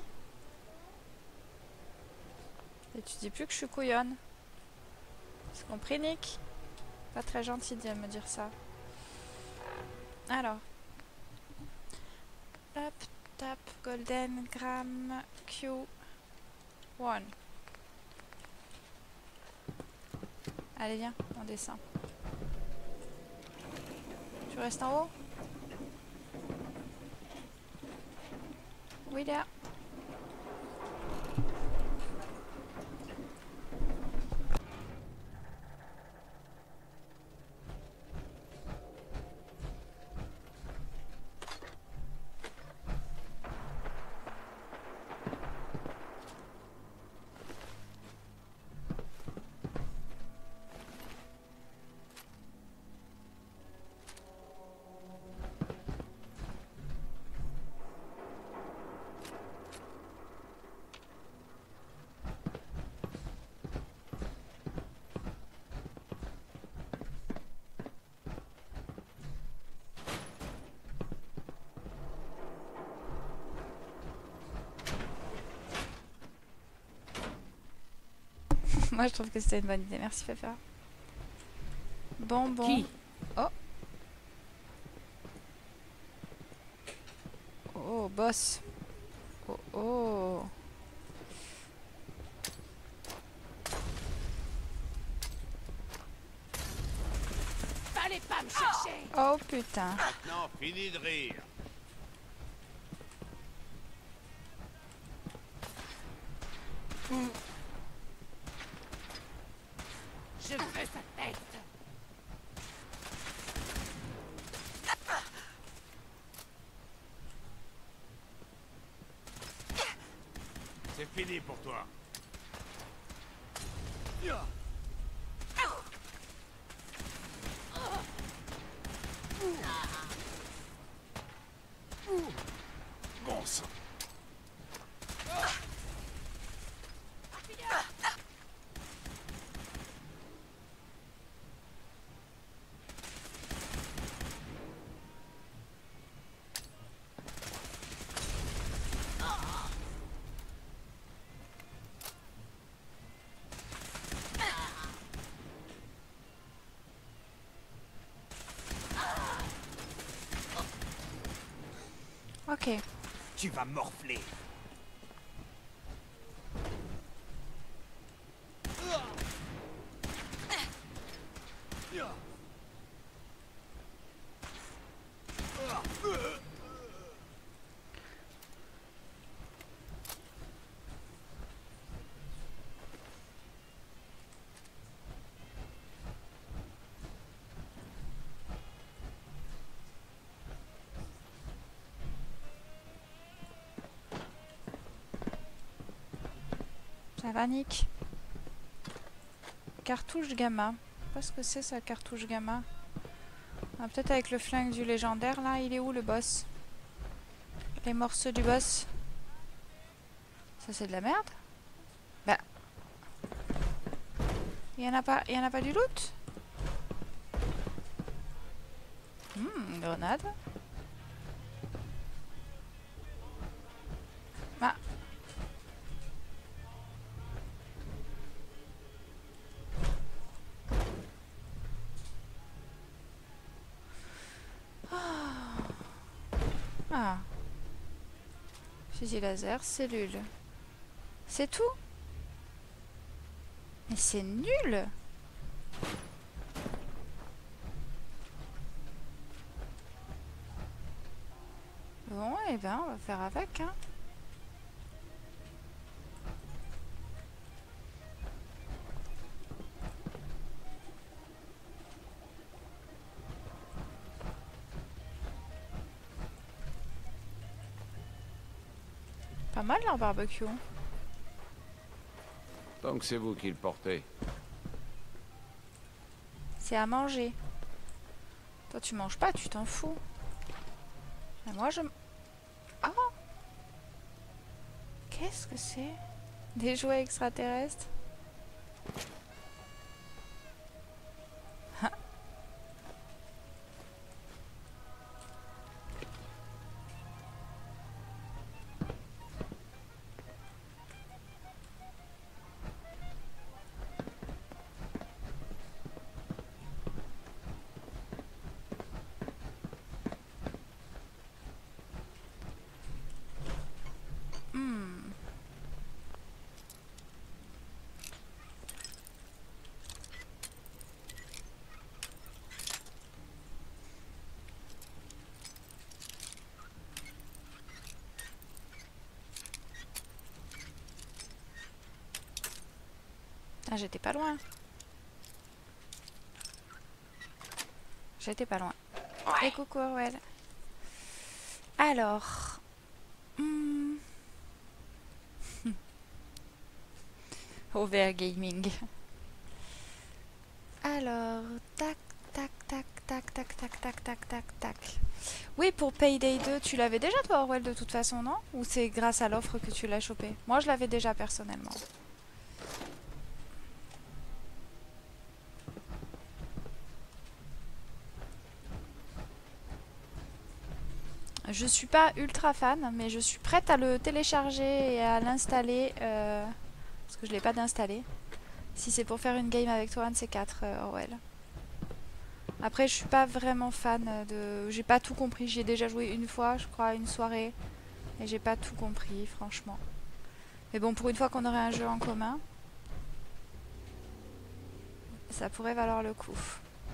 Et tu dis plus que je suis couillonne. C'est compris, Nick? Pas très gentil de me dire ça. Alors. Hop, tap, golden, gram, Q, one. Allez, viens, on descend. Tu restes en haut? Oui, là. Moi je trouve que c'était une bonne idée, merci Pepper. Bon bon. Qui? Oh. Oh boss. Oh oh. Fallait pas me chercher. Oh putain. Maintenant, fini de rire. Je veux sa tête. C'est fini pour toi. Bon sang. Ok. Tu vas morfler. Ça va, Nick? Cartouche gamma. Je sais pas ce que c'est ça, cartouche gamma. Ah, peut-être avec le flingue du légendaire là. Il est où le boss? Les morceaux du boss. Ça c'est de la merde? Bah. Il y en a pas, il y en a pas du loot? Hmm, grenade. Bah. Ah. Fusil laser, cellule. C'est tout? Mais c'est nul! Bon, et eh ben, on va faire avec, hein. Pas mal leur barbecue. Donc c'est vous qui le portez. C'est à manger. Toi tu manges pas, tu t'en fous. Mais moi je... Ah! Qu'est-ce que c'est? Des jouets extraterrestres? Ah, j'étais pas loin. J'étais pas loin. Ouais. Et coucou Orwell. Alors... Hmm. Over Gaming. Alors... Tac, tac, tac, tac, tac, tac, tac, tac, tac, tac. Oui, pour Payday deux, tu l'avais déjà toi Orwell de toute façon, non? Ou c'est grâce à l'offre que tu l'as chopé? Moi je l'avais déjà personnellement. Je suis pas ultra fan, mais je suis prête à le télécharger et à l'installer. Euh, parce que je l'ai pas d'installer. Si c'est pour faire une game avec toi, un de ces quatre, euh, Orwell. Après, je suis pas vraiment fan de... J'ai pas tout compris. J'y ai déjà joué une fois, je crois, une soirée. Et j'ai pas tout compris, franchement. Mais bon, pour une fois qu'on aurait un jeu en commun, ça pourrait valoir le coup.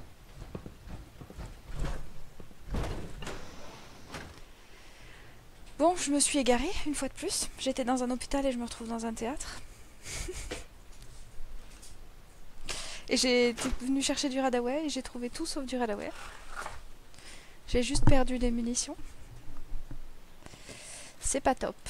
Bon, je me suis égarée, une fois de plus. J'étais dans un hôpital et je me retrouve dans un théâtre. Et j'ai été venue chercher du Radaway et j'ai trouvé tout sauf du Radaway. J'ai juste perdu des munitions. C'est pas top.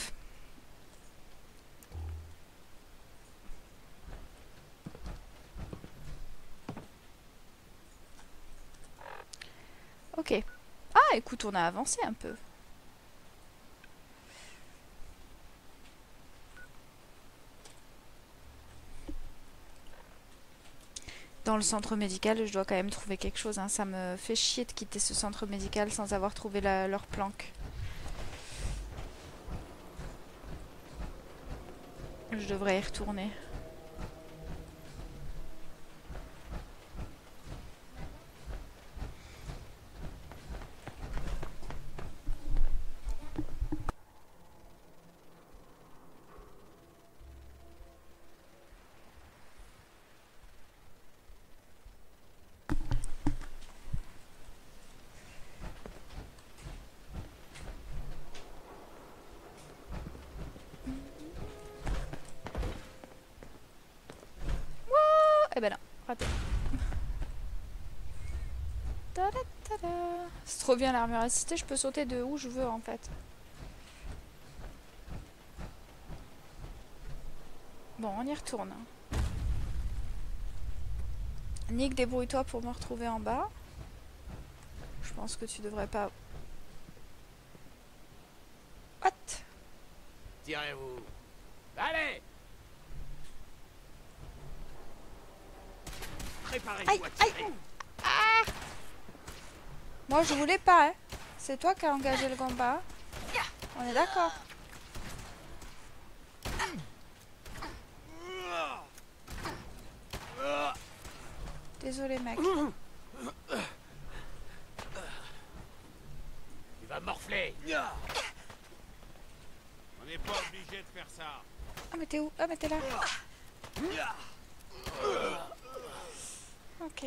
Ok. Ah, écoute, on a avancé un peu. Dans le centre médical, je dois quand même trouver quelque chose. Hein. Ça me fait chier de quitter ce centre médical sans avoir trouvé la, leur planque. Je devrais y retourner. Eh ben non, raté. C'est trop bien l'armure assistée, je peux sauter de où je veux en fait. Bon, on y retourne. Nick, débrouille-toi pour me retrouver en bas. Je pense que tu devrais pas... What? Tirez-vous. Allez! Aïe, aïe. Ah. Moi je voulais pas, hein. C'est toi qui as engagé le combat. On est d'accord. Désolé mec. Tu vas morfler. On n'est pas obligé de faire ça. Ah mais t'es où? Ah mais t'es là. Ok.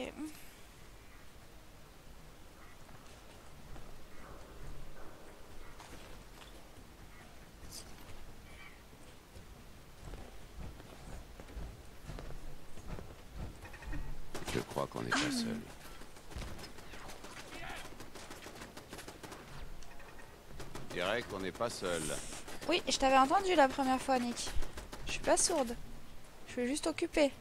Je crois qu'on n'est pas seul. Je dirais qu'on n'est pas seul. Oui, je t'avais entendu la première fois, Nick. Je suis pas sourde. Je suis juste occupée.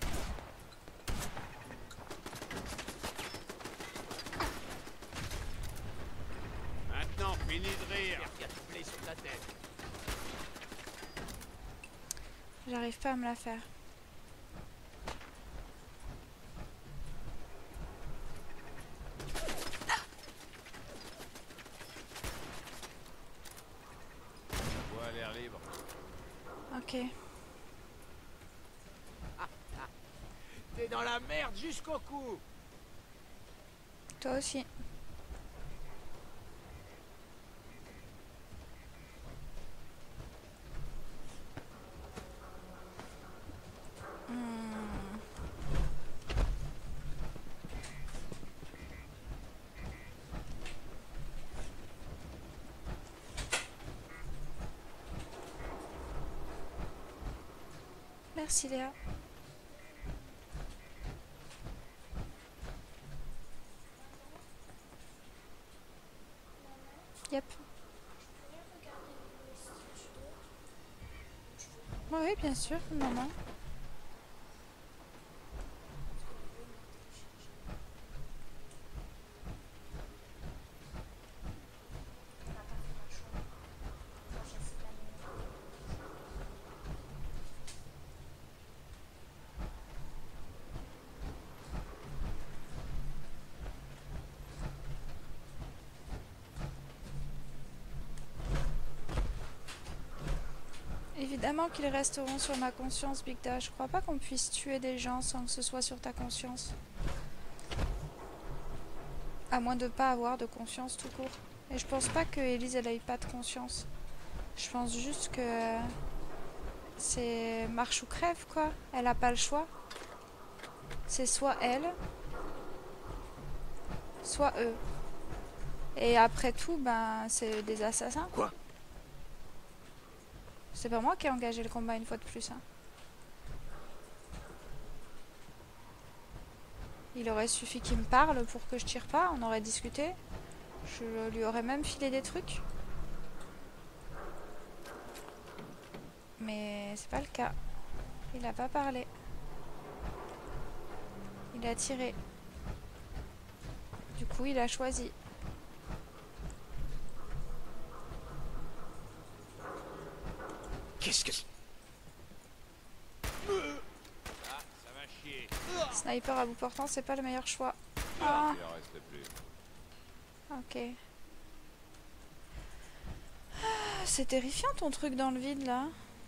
Maintenant, fini de rire. Il y a tout blé sur ta tête. J'arrive pas à me la faire. La voie a l'air libre. Ok. T'es dans la merde jusqu'au cou. Toi aussi. Merci Léa. Yep. Oui, bien sûr, non, non. Évidemment qu'ils resteront sur ma conscience, Big Da. Je crois pas qu'on puisse tuer des gens sans que ce soit sur ta conscience. À moins de pas avoir de conscience tout court. Et je pense pas que Elise elle ait pas de conscience. Je pense juste que c'est marche ou crève quoi. Elle a pas le choix. C'est soit elle, soit eux. Et après tout, ben c'est des assassins. Quoi? C'est pas moi qui ai engagé le combat une fois de plus. Hein. Il aurait suffi qu'il me parle pour que je tire pas, on aurait discuté. Je lui aurais même filé des trucs. Mais c'est pas le cas. Il a pas parlé. Il a tiré. Du coup, il a choisi. Qu'est-ce que c'est? Ah, ça va chier. Sniper à bout portant, c'est pas le meilleur choix. Ah. Ah. Il en reste plus. Ok. Ah, c'est terrifiant ton truc dans le vide là.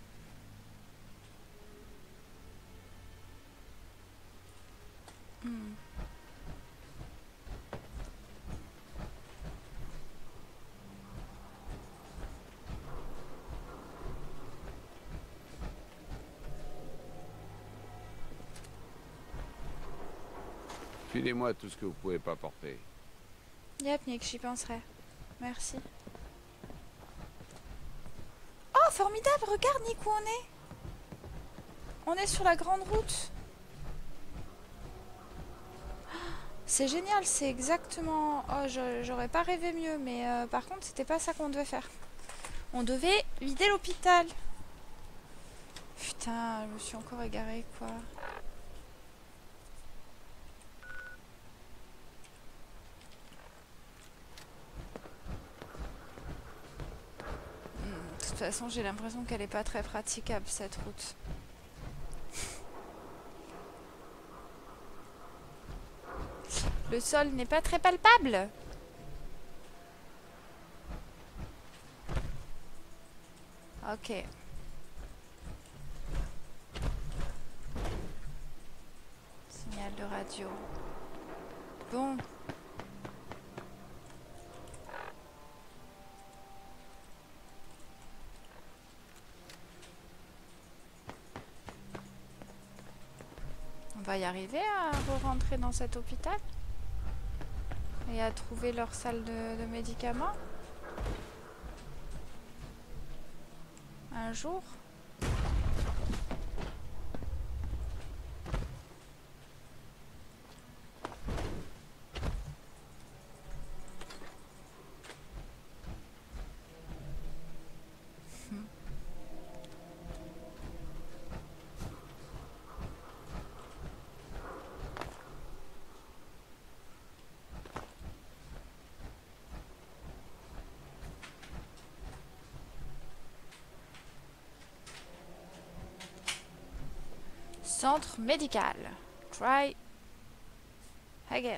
Hmm. Filez-moi tout ce que vous pouvez pas porter. Yep, Nick, j'y penserai. Merci. Oh, formidable! Regarde, Nick, où on est! On est sur la grande route. C'est génial, c'est exactement... Oh, j'aurais pas rêvé mieux, mais euh, par contre, c'était pas ça qu'on devait faire. On devait vider l'hôpital. Putain, je me suis encore égarée, quoi. De toute façon, j'ai l'impression qu'elle est pas très praticable, cette route. Le sol n'est pas très palpable. Ok. Signal de radio. Bon. On va y arriver à re-rentrer dans cet hôpital et à trouver leur salle de, de médicaments un jour. Centre médical. Try again.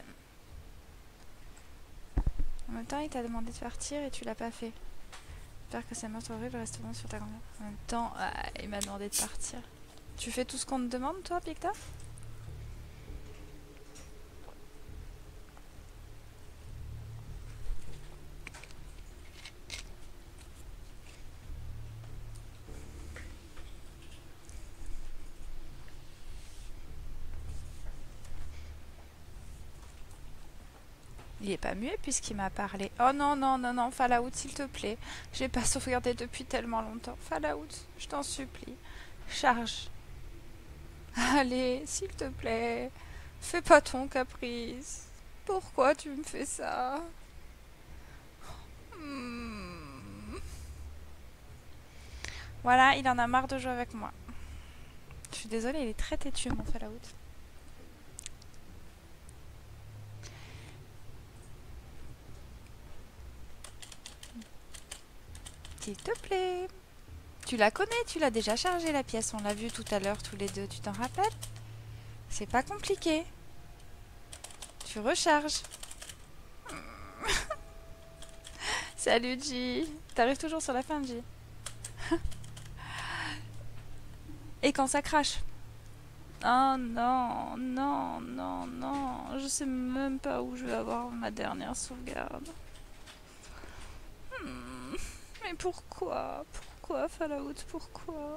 En même temps, il t'a demandé de partir et tu l'as pas fait. J'espère que ça meurtre horrible resteront sur ta grand-mère. En même temps, ah, il m'a demandé de partir. Tu fais tout ce qu'on te demande, toi, Picta? Il est pas muet puisqu'il m'a parlé. Oh non, non, non, non, Fallout, s'il te plaît. J'ai pas sauvegardé depuis tellement longtemps. Fallout, je t'en supplie. Charge. Allez, s'il te plaît. Fais pas ton caprice. Pourquoi tu me fais ça? Hmm. Voilà, il en a marre de jouer avec moi. Je suis désolée, il est très têtu mon Fallout. S'il te plaît. Tu la connais, tu l'as déjà chargée la pièce, on l'a vu tout à l'heure tous les deux, tu t'en rappelles? C'est pas compliqué. Tu recharges. Salut G. T'arrives toujours sur la fin G. Et quand ça crache. Oh non, non, non, non. Je sais même pas où je vais avoir ma dernière sauvegarde. Hmm. Mais pourquoi? Pourquoi Fallout? Pourquoi?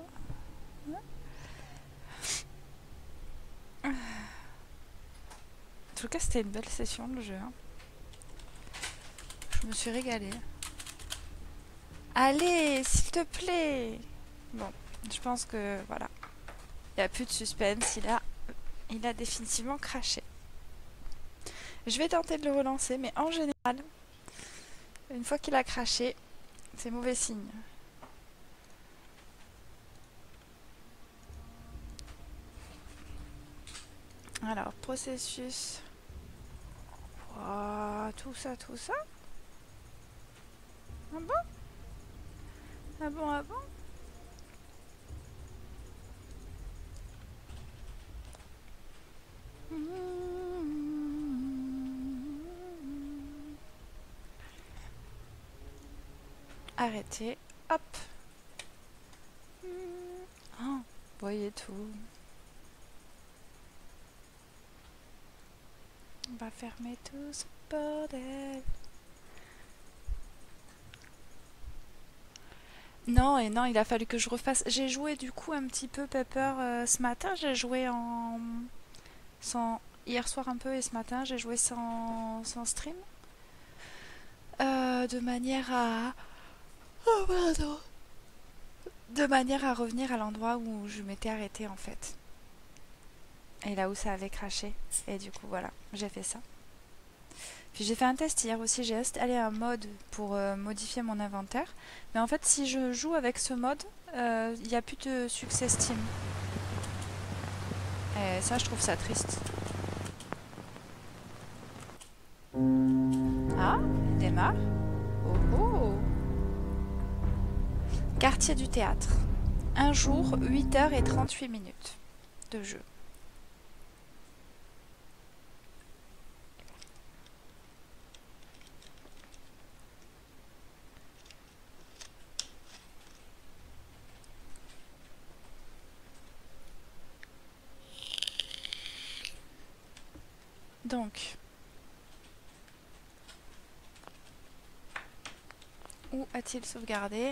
En tout cas, c'était une belle session le jeu. Hein. Je me suis régalée. Allez, s'il te plaît. Bon, je pense que voilà. Il n'y a plus de suspense. Il a, il a définitivement craché. Je vais tenter de le relancer, mais en général, une fois qu'il a craché, c'est mauvais signe. Alors, processus. Wow, tout ça, tout ça. Ah bon? Ah bon, ah bon? Arrêtez. Hop. Oh, voyez tout. On va fermer tout ce bordel. Non, et non, il a fallu que je refasse. J'ai joué du coup un petit peu Pepper euh, ce matin. J'ai joué en... sans... Hier soir un peu et ce matin, j'ai joué sans, sans stream. Euh, de manière à... Oh pardon. De manière à revenir à l'endroit où je m'étais arrêtée en fait. Et là où ça avait craché. Et du coup, voilà, j'ai fait ça. Puis j'ai fait un test hier aussi. J'ai installé un mode pour euh, modifier mon inventaire. Mais en fait, si je joue avec ce mode, il euh, n'y a plus de succès Steam. Et ça, je trouve ça triste. Ah, il démarre. Oh oh. Quartier du théâtre. Un jour, huit heures et trente-huit minutes de jeu. Donc, où a-t-il sauvegardé?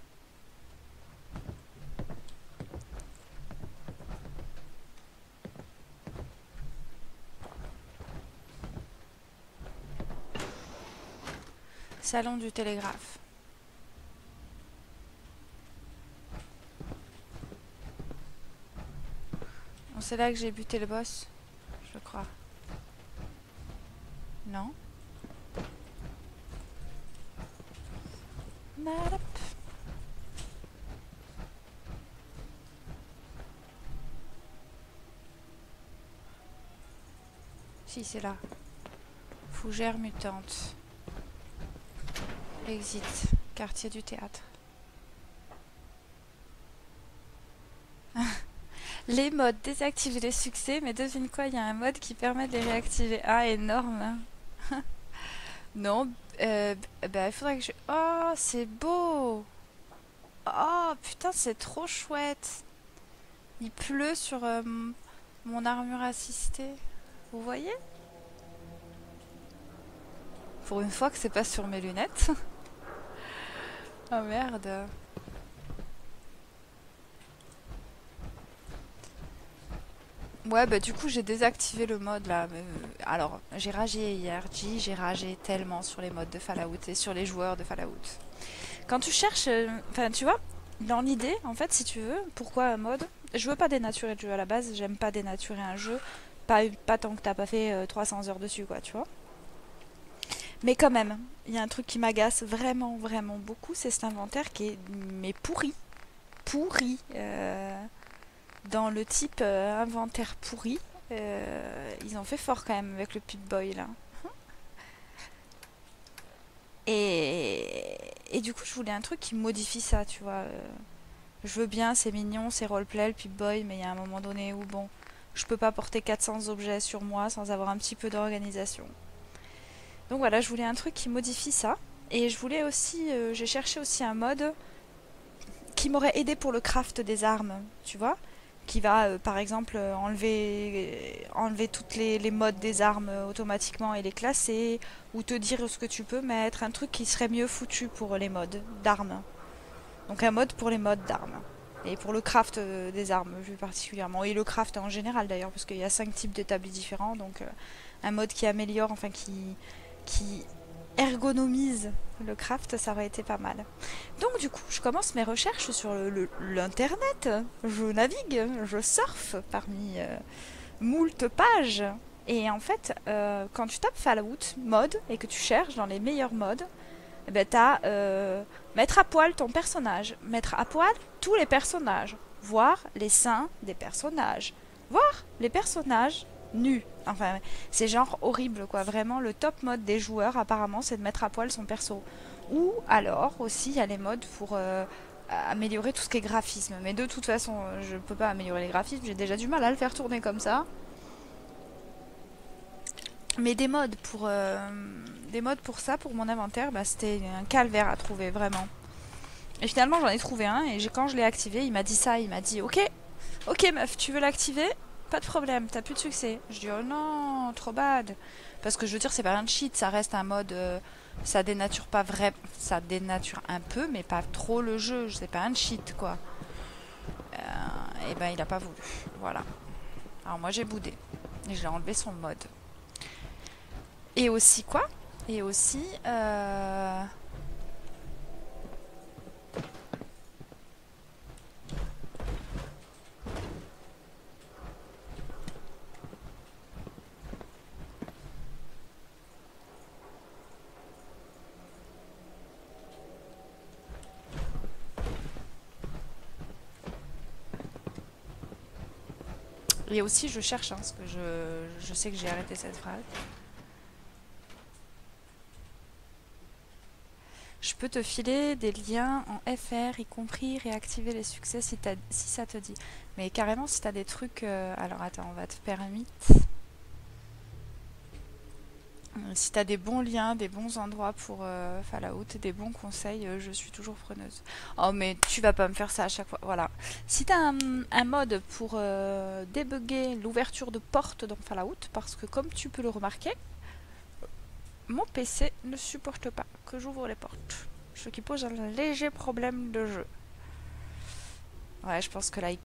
Salon du télégraphe. Bon, c'est là que j'ai buté le boss, je crois. Non. Madap. Si, c'est là. Fougère mutante. Exit. Quartier du théâtre. Les modes désactivent les succès, mais devine quoi, il y a un mode qui permet de les réactiver. Ah, énorme. Non, euh, bah, il faudrait que je... Oh, c'est beau. Oh, putain, c'est trop chouette. Il pleut sur euh, mon armure assistée. Vous voyez? Pour une fois que c'est pas sur mes lunettes. Oh merde. Ouais, bah du coup j'ai désactivé le mode là. Euh, alors, j'ai ragé hier, G, j'ai ragé tellement sur les modes de Fallout et sur les joueurs de Fallout. Quand tu cherches, enfin euh, tu vois, dans l'idée, en fait, si tu veux, pourquoi un mode? Je veux pas dénaturer le jeu à la base, j'aime pas dénaturer un jeu, pas, pas tant que t'as pas fait euh, trois cents heures dessus, quoi, tu vois. Mais quand même, il y a un truc qui m'agace vraiment, vraiment beaucoup, c'est cet inventaire qui est mais pourri. Pourri. Euh, dans le type euh, inventaire pourri, euh, ils ont fait fort quand même avec le Pip-Boy là. Et, et du coup, je voulais un truc qui modifie ça, tu vois. Euh, je veux bien, c'est mignon, c'est roleplay, le Pip-Boy, mais il y a un moment donné où, bon, je peux pas porter quatre cents objets sur moi sans avoir un petit peu d'organisation. Donc voilà, je voulais un truc qui modifie ça. Et je voulais aussi, euh, j'ai cherché aussi un mode qui m'aurait aidé pour le craft des armes, tu vois, qui va euh, par exemple euh, enlever, euh, enlever toutes les, les modes des armes euh, automatiquement et les classer, ou te dire ce que tu peux mettre, un truc qui serait mieux foutu pour les modes d'armes. Donc un mode pour les modes d'armes. Et pour le craft euh, des armes plus particulièrement. Et le craft en général d'ailleurs, parce qu'il y a cinq types d'établis différents, donc euh, un mode qui améliore, enfin qui, qui ergonomise le craft, ça aurait été pas mal. Donc du coup, je commence mes recherches sur l'internet, je navigue, je surfe parmi euh, moult pages, et en fait, euh, quand tu tapes Fallout mode, et que tu cherches dans les meilleurs modes, eh ben t'as euh, mettre à poil ton personnage, mettre à poil tous les personnages, voir les seins des personnages, voir les personnages nus. Enfin, c'est genre horrible quoi, vraiment le top mode des joueurs apparemment c'est de mettre à poil son perso. Ou alors aussi il y a les modes pour euh, améliorer tout ce qui est graphisme, mais de toute façon je peux pas améliorer les graphismes, j'ai déjà du mal à le faire tourner comme ça. Mais des modes pour euh, des modes pour ça, pour mon inventaire, bah, c'était un calvaire à trouver vraiment. Et finalement j'en ai trouvé un, et quand je l'ai activé il m'a dit ça, il m'a dit ok, ok meuf tu veux l'activer? Pas de problème, t'as plus de succès. Je dis oh non, trop bad. Parce que je veux dire, c'est pas un cheat, ça reste un mode. Euh, ça dénature pas vrai. Ça dénature un peu, mais pas trop le jeu. C'est pas un cheat quoi. Euh, et ben il a pas voulu. Voilà. Alors moi j'ai boudé. Et je l'ai enlevé son mode. Et aussi quoi? Et aussi. Euh... Et aussi je cherche, hein, parce que je, je sais que j'ai arrêté cette phrase. Je peux te filer des liens en F R, y compris réactiver les succès si, si ça te dit. Mais carrément si t'as des trucs... Euh, alors attends, on va te permettre. Si t'as des bons liens, des bons endroits pour euh, Fallout, des bons conseils, euh, je suis toujours preneuse. Oh mais tu vas pas me faire ça à chaque fois, voilà. Si t'as un, un mode pour euh, débugger l'ouverture de portes dans Fallout, parce que comme tu peux le remarquer, mon P C ne supporte pas que j'ouvre les portes. Ce qui pose un léger problème de jeu. Ouais, je pense que là il